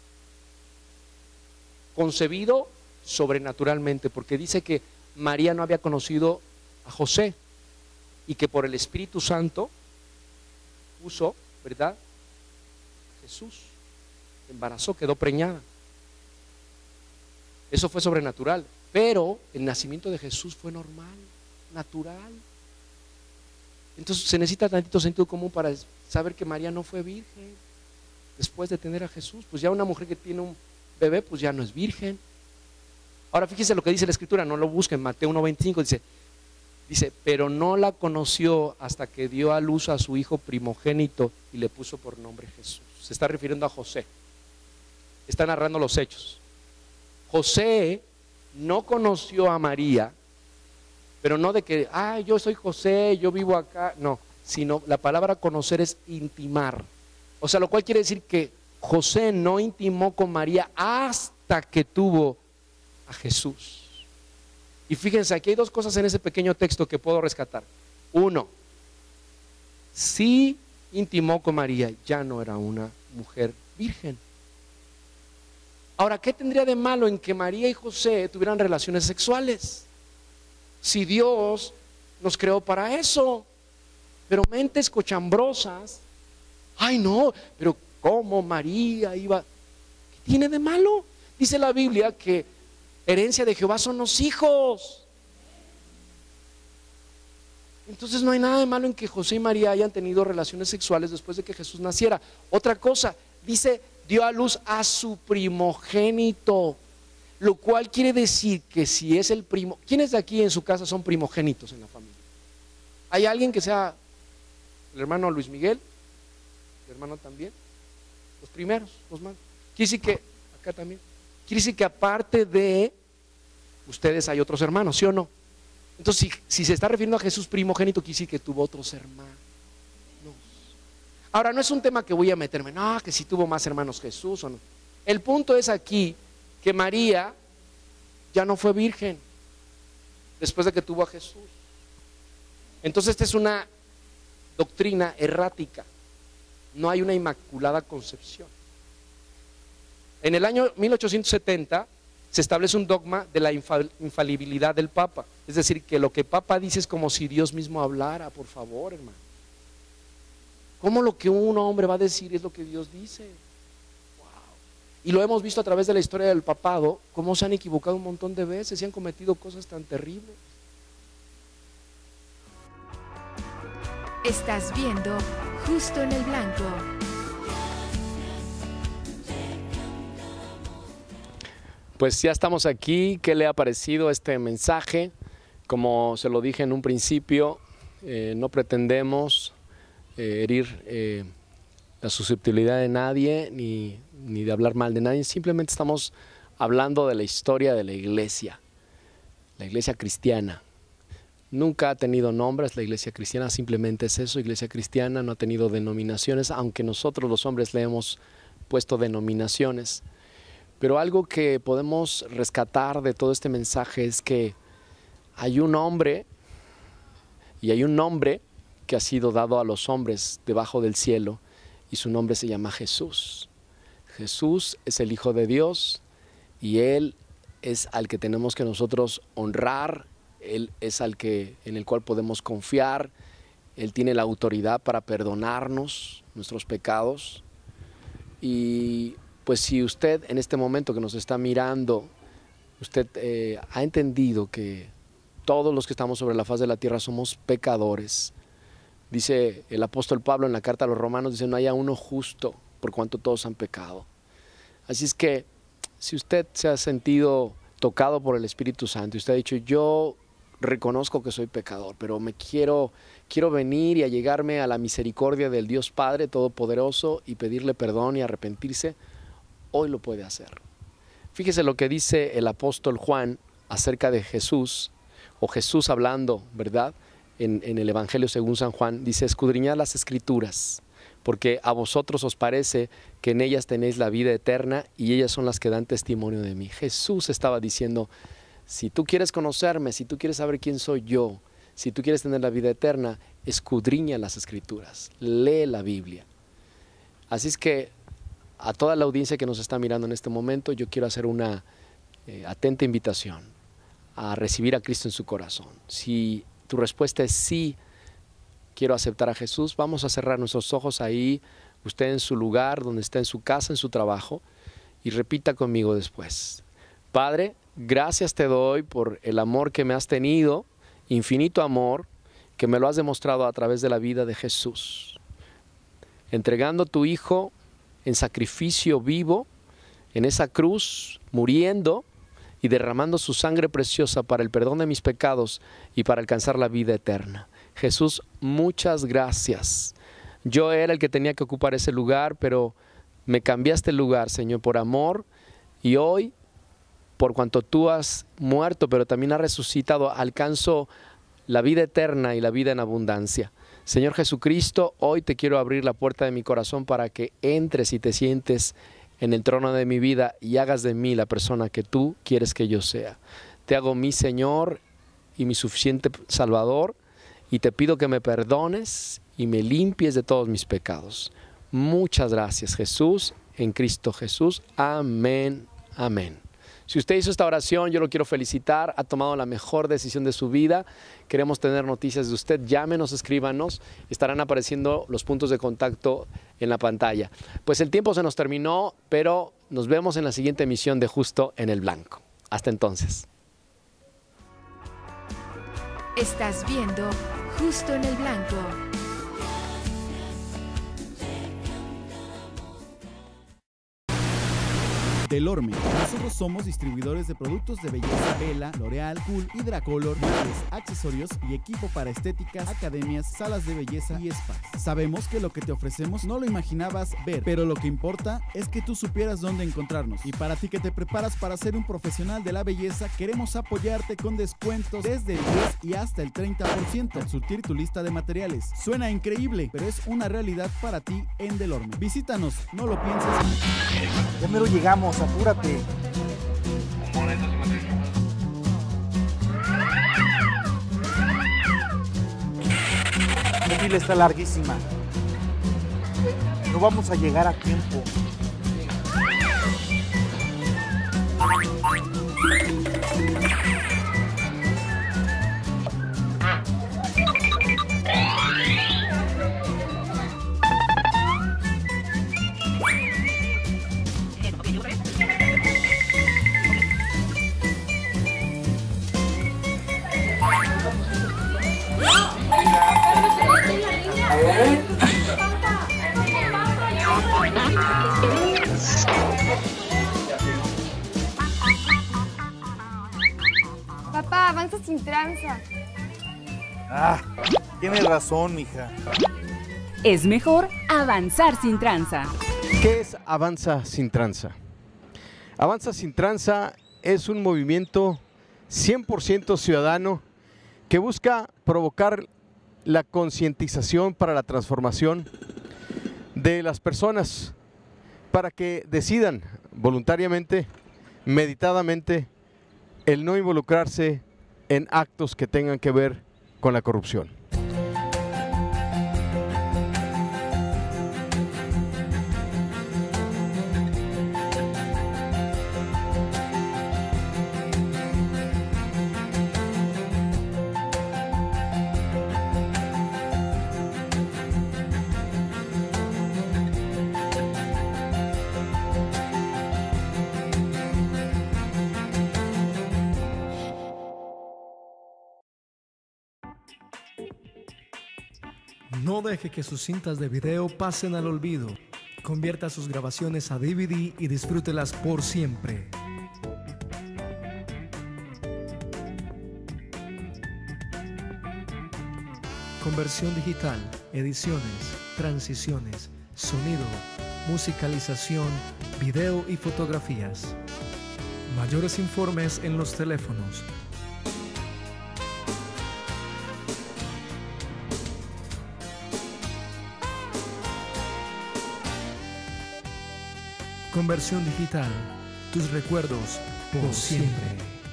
Concebido sobrenaturalmente, porque dice que María no había conocido a José y que por el Espíritu Santo puso, ¿verdad? Jesús embarazó, quedó preñada. Eso fue sobrenatural, pero el nacimiento de Jesús fue normal, natural. Entonces se necesita tantito sentido común para saber que María no fue virgen después de tener a Jesús. Pues ya una mujer que tiene un bebé, pues ya no es virgen. Ahora fíjese lo que dice la Escritura, no lo busquen, Mateo 1:25 dice, pero no la conoció hasta que dio a luz a su hijo primogénito y le puso por nombre Jesús. Se está refiriendo a José. Está narrando los hechos. José no conoció a María, pero no de que, yo soy José, yo vivo acá, no, sino la palabra conocer es intimar. O sea, lo cual quiere decir que José no intimó con María hasta que tuvo a Jesús. Y fíjense, aquí hay dos cosas en ese pequeño texto que puedo rescatar. Uno, sí intimó con María, ya no era una mujer virgen. Ahora, ¿qué tendría de malo en que María y José tuvieran relaciones sexuales? Si Dios nos creó para eso. Pero mentes cochambrosas, no, pero ¿cómo María iba? ¿Qué tiene de malo? Dice la Biblia que herencia de Jehová son los hijos. Entonces no hay nada de malo en que José y María hayan tenido relaciones sexuales después de que Jesús naciera. Otra cosa, dice, dio a luz a su primogénito, lo cual quiere decir que si es el primo, ¿quiénes de aquí en su casa son primogénitos en la familia? ¿Hay alguien que sea el hermano Luis Miguel? ¿El hermano también? Los primeros, los más. Quiere decir que, acá también, quiere decir que aparte de ustedes hay otros hermanos, ¿sí o no? Entonces, si se está refiriendo a Jesús primogénito, quiere decir que tuvo otros hermanos. Ahora, no es un tema que voy a meterme, no, que si tuvo más hermanos Jesús o no. El punto es aquí que María ya no fue virgen después de que tuvo a Jesús. Entonces, esta es una doctrina errática. No hay una inmaculada concepción. En el año 1870 se establece un dogma de la infalibilidad del Papa. Es decir, que lo que Papa dice es como si Dios mismo hablara, por favor, hermano. ¿Cómo lo que un hombre va a decir es lo que Dios dice? Wow. Y lo hemos visto a través de la historia del papado, cómo se han equivocado un montón de veces y han cometido cosas tan terribles. Estás viendo Justo en el Blanco. Pues ya estamos aquí. ¿Qué le ha parecido este mensaje? Como se lo dije en un principio, no pretendemos herir la susceptibilidad de nadie ni de hablar mal de nadie. Simplemente estamos hablando de la historia de la iglesia cristiana. Nunca ha tenido nombres la iglesia cristiana, simplemente es eso, iglesia cristiana, no ha tenido denominaciones, aunque nosotros los hombres le hemos puesto denominaciones. Pero algo que podemos rescatar de todo este mensaje es que hay un hombre y hay un nombre que ha sido dado a los hombres debajo del cielo y su nombre se llama Jesús. Jesús es el Hijo de Dios y Él es al que tenemos que nosotros honrar. Él es en el cual podemos confiar. Él tiene la autoridad para perdonarnos nuestros pecados. Y pues si usted en este momento que nos está mirando, usted ha entendido que todos los que estamos sobre la faz de la tierra somos pecadores. Dice el apóstol Pablo en la carta a los Romanos, dice, no haya uno justo por cuanto todos han pecado. Así es que si usted se ha sentido tocado por el Espíritu Santo y usted ha dicho, yo reconozco que soy pecador, pero quiero venir y allegarme a la misericordia del Dios Padre Todopoderoso y pedirle perdón y arrepentirse, hoy lo puede hacer. Fíjese lo que dice el apóstol Juan acerca de Jesús, o Jesús hablando, ¿verdad? En el Evangelio según San Juan, dice: escudriñad las Escrituras, porque a vosotros os parece que en ellas tenéis la vida eterna y ellas son las que dan testimonio de mí. Jesús estaba diciendo: si tú quieres conocerme, si tú quieres saber quién soy yo, si tú quieres tener la vida eterna, escudriña las Escrituras, lee la Biblia. Así es que a toda la audiencia que nos está mirando en este momento, yo quiero hacer una atenta invitación a recibir a Cristo en su corazón. Si tu respuesta es sí, quiero aceptar a Jesús, vamos a cerrar nuestros ojos ahí, usted en su lugar, donde está, en su casa, en su trabajo, y repita conmigo después: Padre, gracias te doy por el amor que me has tenido, infinito amor, que me lo has demostrado a través de la vida de Jesús. Entregando a tu Hijo en sacrificio vivo, en esa cruz, muriendo y derramando su sangre preciosa para el perdón de mis pecados y para alcanzar la vida eterna. Jesús, muchas gracias. Yo era el que tenía que ocupar ese lugar, pero me cambiaste el lugar, Señor, por amor, y hoy, por cuanto tú has muerto, pero también has resucitado, alcanzo la vida eterna y la vida en abundancia. Señor Jesucristo, hoy te quiero abrir la puerta de mi corazón para que entres y te sientes en el trono de mi vida y hagas de mí la persona que tú quieres que yo sea. Te hago mi Señor y mi suficiente Salvador, y te pido que me perdones y me limpies de todos mis pecados. Muchas gracias, Jesús, en Cristo Jesús. Amén, amén. Si usted hizo esta oración, yo lo quiero felicitar, ha tomado la mejor decisión de su vida. Queremos tener noticias de usted, llámenos, escríbanos, estarán apareciendo los puntos de contacto en la pantalla. Pues el tiempo se nos terminó, pero nos vemos en la siguiente emisión de Justo en el Blanco. Hasta entonces. Estás viendo Justo en el Blanco. Delorme. Nosotros somos distribuidores de productos de belleza Vela, L'Oreal, Cool, Hidracolor, muebles, accesorios y equipo para estéticas, academias, salas de belleza y spas. Sabemos que lo que te ofrecemos no lo imaginabas ver, pero lo que importa es que tú supieras dónde encontrarnos. Y para ti que te preparas para ser un profesional de la belleza, queremos apoyarte con descuentos desde el 10 y hasta el 30% al surtir tu lista de materiales. Suena increíble, pero es una realidad para ti en Delorme. Visítanos, no lo pienses. Ya mero llegamos, apúrate. La fila está larguísima. No vamos a llegar a tiempo. Papá, avanza sin tranza. Ah, tienes razón, mija. Es mejor avanzar sin tranza. ¿Qué es Avanza sin tranza? Avanza sin tranza es un movimiento 100% ciudadano que busca provocar la concientización para la transformación de las personas para que decidan voluntariamente, meditadamente, el no involucrarse en actos que tengan que ver con la corrupción. No deje que sus cintas de video pasen al olvido. Convierta sus grabaciones a DVD y disfrútelas por siempre. Conversión digital, ediciones, transiciones, sonido, musicalización, video y fotografías. Mayores informes en los teléfonos. Conversión digital, tus recuerdos por siempre.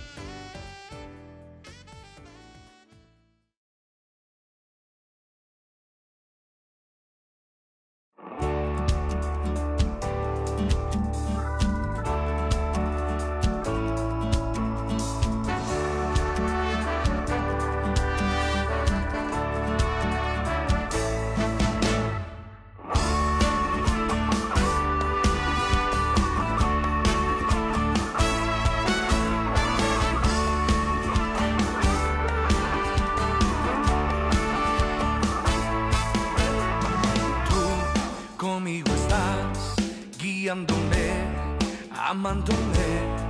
Conmigo estás guiándome, amándome.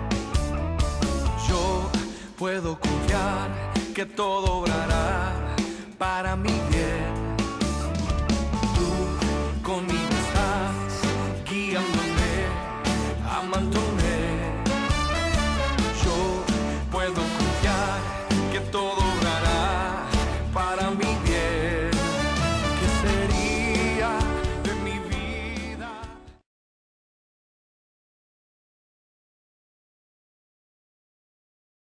Yo puedo confiar que todo obrará para mi bien. Tú conmigo